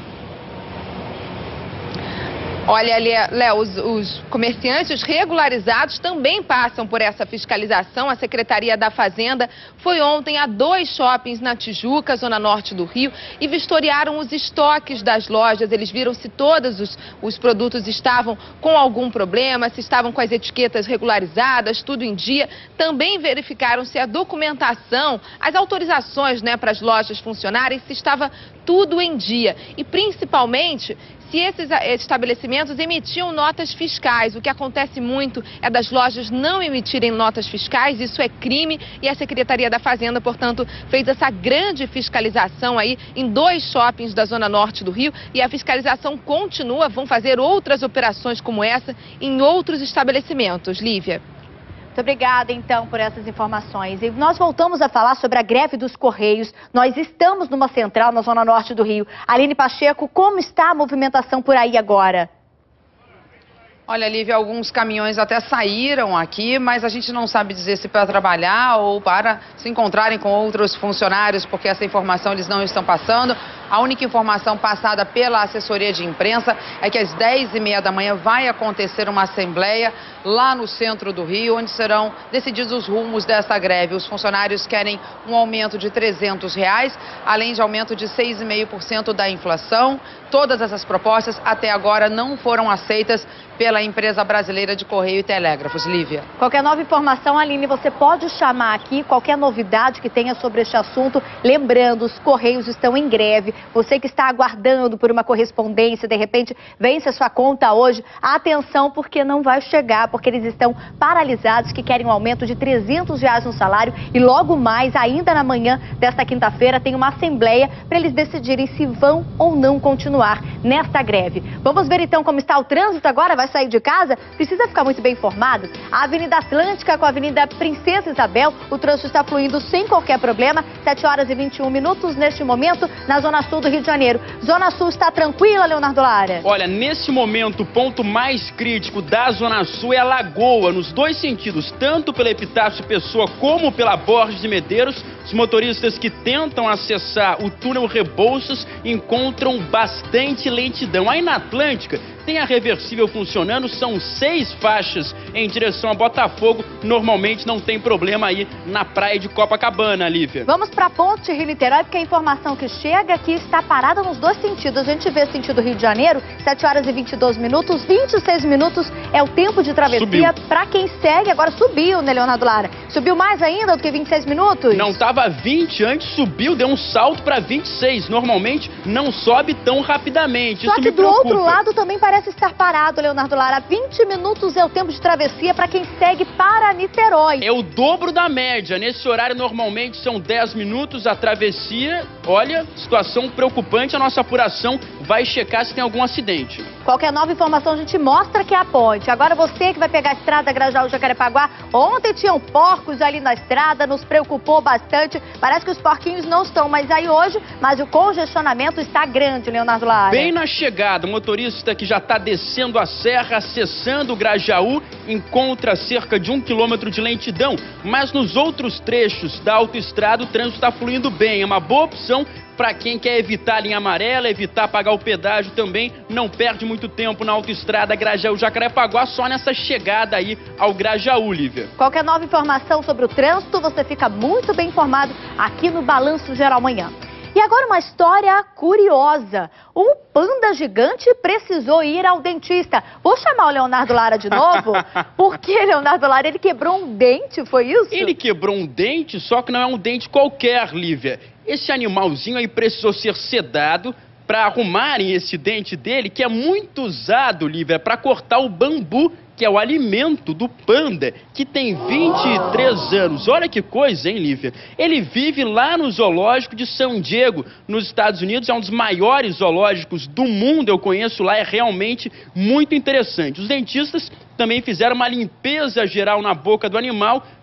Olha, Léo, os, os comerciantes regularizados também passam por essa fiscalização. A Secretaria da Fazenda foi ontem a dois shoppings na Tijuca, zona norte do Rio, e vistoriaram os estoques das lojas. Eles viram se todos os, os produtos estavam com algum problema, se estavam com as etiquetas regularizadas, tudo em dia. Também verificaram se a documentação, as autorizações, né, para as lojas funcionarem, se estava tudo em dia. E principalmente se esses estabelecimentos emitiam notas fiscais. O que acontece muito é das lojas não emitirem notas fiscais, isso é crime, e a Secretaria da Fazenda, portanto, fez essa grande fiscalização aí em dois shoppings da zona norte do Rio, e a fiscalização continua, vão fazer outras operações como essa em outros estabelecimentos. Lívia. Muito obrigada, então, por essas informações. E nós voltamos a falar sobre a greve dos Correios. Nós estamos numa central na zona norte do Rio. Aline Pacheco, como está a movimentação por aí agora? Olha, Lívia, alguns caminhões até saíram aqui, mas a gente não sabe dizer se para trabalhar ou para se encontrarem com outros funcionários, porque essa informação eles não estão passando. A única informação passada pela assessoria de imprensa é que às dez e meia da manhã vai acontecer uma assembleia lá no centro do Rio, onde serão decididos os rumos dessa greve. Os funcionários querem um aumento de trezentos reais, além de aumento de seis vírgula cinco por cento da inflação. Todas essas propostas até agora não foram aceitas pela empresa brasileira de Correio e Telégrafos. Lívia. Qualquer nova informação, Aline, você pode chamar aqui, qualquer novidade que tenha sobre este assunto. Lembrando, os Correios estão em greve. Você que está aguardando por uma correspondência, de repente vence a sua conta hoje, atenção, porque não vai chegar, porque eles estão paralisados, que querem um aumento de trezentos reais no salário, e logo mais, ainda na manhã desta quinta-feira, tem uma assembleia para eles decidirem se vão ou não continuar nesta greve. Vamos ver então como está o trânsito agora? Vai sair de casa? Precisa ficar muito bem informado? A Avenida Atlântica com a Avenida Princesa Isabel, o trânsito está fluindo sem qualquer problema, sete horas e vinte e um minutos neste momento, na Zona Sul do Rio de Janeiro. Zona Sul está tranquila, Leonardo Lara? Olha, nesse momento, o ponto mais crítico da Zona Sul é a Lagoa, nos dois sentidos, tanto pela Epitácio Pessoa como pela Borges de Medeiros. Os motoristas que tentam acessar o túnel Rebouças encontram bastante lentidão. Aí na Atlântica tem a reversível funcionando, são seis faixas em direção a Botafogo. Normalmente não tem problema aí na praia de Copacabana, Lívia. Vamos para a Ponte Rio-Niterói, porque a informação que chega aqui está parada nos dois sentidos. A gente vê sentido Rio de Janeiro, sete horas e vinte e dois minutos, vinte e seis minutos é o tempo de travessia para quem segue. Agora subiu, né, Leonardo Lara? Subiu mais ainda do que vinte e seis minutos? Não estava vinte antes, subiu, deu um salto para vinte e seis. Normalmente não sobe tão rapidamente. Só Isso que me do preocupa. outro lado também parece estar parado, Leonardo Lara. vinte minutos é o tempo de travessia para quem segue para Niterói. É o dobro da média. Nesse horário, normalmente, são dez minutos a travessia. Olha, situação preocupante. A nossa apuração vai checar se tem algum acidente. Qualquer nova informação a gente mostra que é a ponte. Agora você que vai pegar a estrada Grajaú-Jacarepaguá, ontem tinham porcos ali na estrada, nos preocupou bastante. Parece que os porquinhos não estão mais aí hoje, mas o congestionamento está grande, Leonardo Lara. Bem na chegada, o motorista que já está descendo a serra, acessando o Grajaú, encontra cerca de um quilômetro de lentidão, mas nos outros trechos da autoestrada o trânsito está fluindo bem. É uma boa opção para quem quer evitar a linha amarela, evitar pagar o pedágio também. Não perde muito tempo na autoestrada Grajaú-Jacarepaguá, só nessa chegada aí ao Grajaú, Lívia. Qualquer nova informação sobre o trânsito, você fica muito bem informado aqui no Balanço Geral Amanhã. E agora uma história curiosa. Um panda gigante precisou ir ao dentista. Vou chamar o Leonardo Lara de novo, porque, Leonardo Lara, ele quebrou um dente, foi isso? Ele quebrou um dente, só que não é um dente qualquer, Lívia. Esse animalzinho aí precisou ser sedado para arrumarem esse dente dele, que é muito usado, Lívia, para cortar o bambu, que é o alimento do panda, que tem vinte e três anos. Olha que coisa, hein, Lívia? Ele vive lá no zoológico de San Diego, nos Estados Unidos. É um dos maiores zoológicos do mundo, eu conheço lá, é realmente muito interessante. Os dentistas também fizeram uma limpeza geral na boca do animal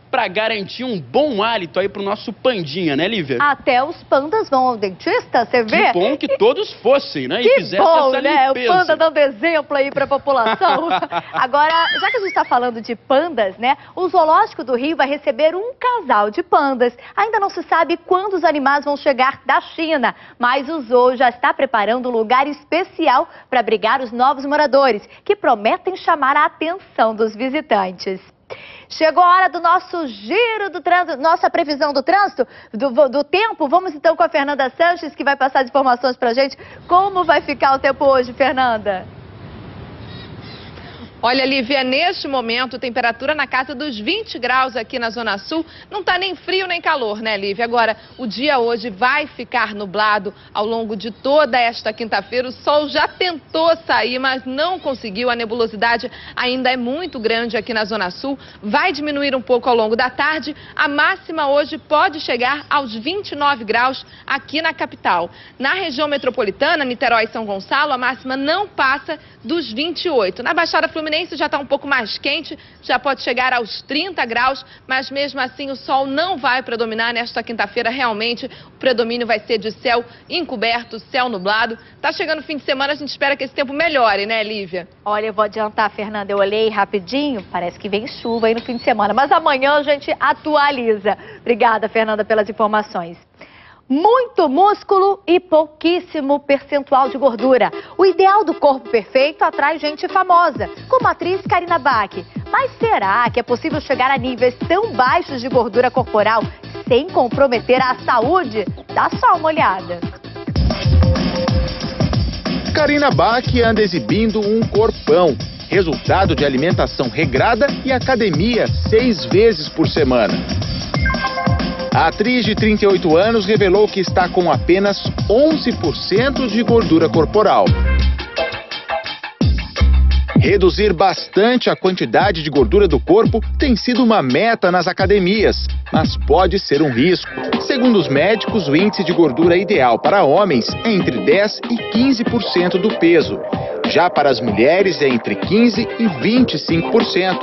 para garantir um bom hálito aí pro nosso pandinha, né, Lívia? Até os pandas vão ao dentista, você vê? Que bom que todos fossem, né? Que e fizessem bom, essa né? limpeza. O panda dando exemplo aí pra população. Agora, já que a gente tá falando de pandas, né? O Zoológico do Rio vai receber um casal de pandas. Ainda não se sabe quando os animais vão chegar da China, mas o zoo já está preparando um lugar especial para abrigar os novos moradores, que prometem chamar a atenção dos visitantes. Chegou a hora do nosso giro do trânsito, nossa previsão do trânsito, do, do tempo. Vamos então com a Fernanda Sanches, que vai passar as informações pra gente. Como vai ficar o tempo hoje, Fernanda? Olha, Lívia, neste momento, temperatura na casa dos vinte graus aqui na Zona Sul. Não tá nem frio nem calor, né, Lívia? Agora, o dia hoje vai ficar nublado ao longo de toda esta quinta-feira. O sol já tentou sair, mas não conseguiu. A nebulosidade ainda é muito grande aqui na Zona Sul. Vai diminuir um pouco ao longo da tarde. A máxima hoje pode chegar aos vinte e nove graus aqui na capital. Na região metropolitana, Niterói e São Gonçalo, a máxima não passa dos vinte e oito. Na Baixada Fluminense já está um pouco mais quente, já pode chegar aos trinta graus, mas mesmo assim o sol não vai predominar nesta quinta-feira. Realmente o predomínio vai ser de céu encoberto, céu nublado. Tá chegando o fim de semana, a gente espera que esse tempo melhore, né, Lívia? Olha, eu vou adiantar, Fernanda, eu olhei rapidinho, parece que vem chuva aí no fim de semana, mas amanhã a gente atualiza. Obrigada, Fernanda, pelas informações. Muito músculo e pouquíssimo percentual de gordura. O ideal do corpo perfeito atrai gente famosa, como a atriz Karina Bach. Mas será que é possível chegar a níveis tão baixos de gordura corporal sem comprometer a saúde? Dá só uma olhada. Karina Bach anda exibindo um corpão, resultado de alimentação regrada e academia seis vezes por semana. A atriz de trinta e oito anos revelou que está com apenas onze por cento de gordura corporal. Reduzir bastante a quantidade de gordura do corpo tem sido uma meta nas academias, mas pode ser um risco. Segundo os médicos, o índice de gordura ideal para homens é entre dez e quinze por cento do peso. Já para as mulheres é entre quinze e vinte e cinco por cento.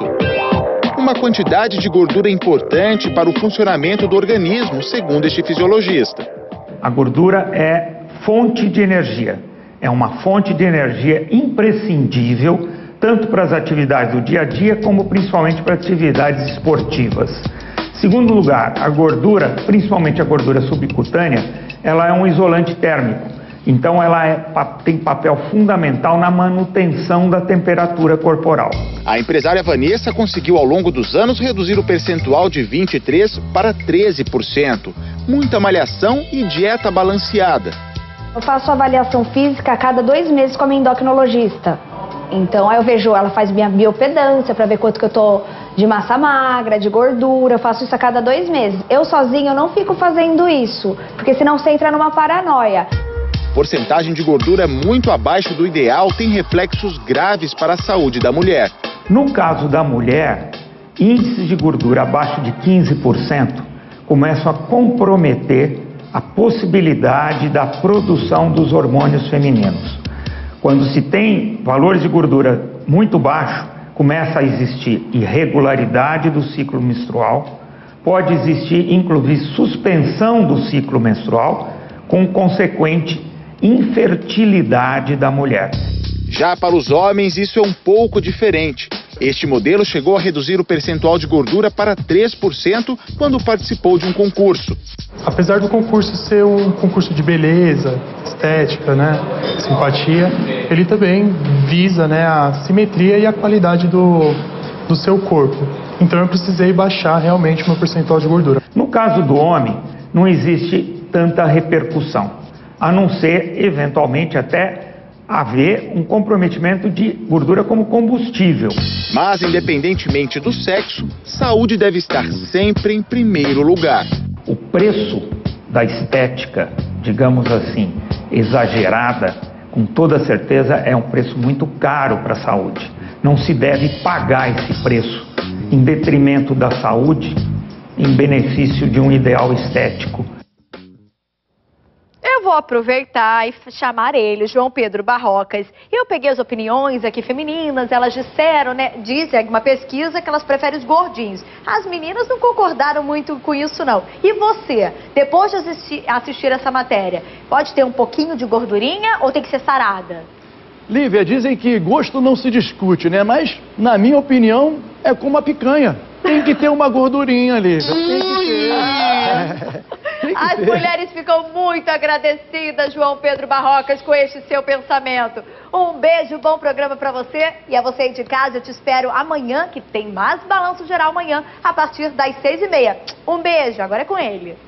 Uma quantidade de gordura importante para o funcionamento do organismo, segundo este fisiologista. A gordura é fonte de energia. É uma fonte de energia imprescindível, tanto para as atividades do dia a dia, como principalmente para atividades esportivas. Segundo lugar, a gordura, principalmente a gordura subcutânea, ela é um isolante térmico. Então ela é, tem papel fundamental na manutenção da temperatura corporal. A empresária Vanessa conseguiu ao longo dos anos reduzir o percentual de vinte e três por cento para treze por cento. Muita malhação e dieta balanceada. Eu faço avaliação física a cada dois meses com a minha endocrinologista. Então aí eu vejo, ela faz minha biopedância para ver quanto que eu tô de massa magra, de gordura. Eu faço isso a cada dois meses. Eu sozinha eu não fico fazendo isso, porque senão você entra numa paranoia. Porcentagem de gordura muito abaixo do ideal tem reflexos graves para a saúde da mulher. No caso da mulher, índices de gordura abaixo de quinze por cento começam a comprometer a possibilidade da produção dos hormônios femininos. Quando se tem valores de gordura muito baixos, começa a existir irregularidade do ciclo menstrual, pode existir inclusive suspensão do ciclo menstrual, com consequente infertilidade da mulher. Já para os homens, isso é um pouco diferente. Este modelo chegou a reduzir o percentual de gordura para três por cento quando participou de um concurso. Apesar do concurso ser um concurso de beleza, estética, né, simpatia, ele também visa, né, a simetria e a qualidade do, do seu corpo. Então eu precisei baixar realmente o meu percentual de gordura. No caso do homem, não existe tanta repercussão, a não ser, eventualmente, até haver um comprometimento de gordura como combustível. Mas, independentemente do sexo, saúde deve estar sempre em primeiro lugar. O preço da estética, digamos assim, exagerada, com toda certeza é um preço muito caro para a saúde. Não se deve pagar esse preço em detrimento da saúde, em benefício de um ideal estético. Eu vou aproveitar e chamar ele, João Pedro Barrocas. Eu peguei as opiniões aqui femininas, elas disseram, né, dizem uma pesquisa que elas preferem os gordinhos. As meninas não concordaram muito com isso, não. E você, depois de assistir, assistir essa matéria, pode ter um pouquinho de gordurinha ou tem que ser sarada? Lívia, dizem que gosto não se discute, né? Mas, na minha opinião, é como a picanha. Tem que ter uma gordurinha, Lívia. Tem que ter. É. As mulheres ficam muito agradecidas, João Pedro Barrocas, com este seu pensamento. Um beijo, bom programa pra você. E a você aí de casa, eu te espero amanhã, que tem mais Balanço Geral amanhã, a partir das seis e meia. Um beijo, agora é com ele.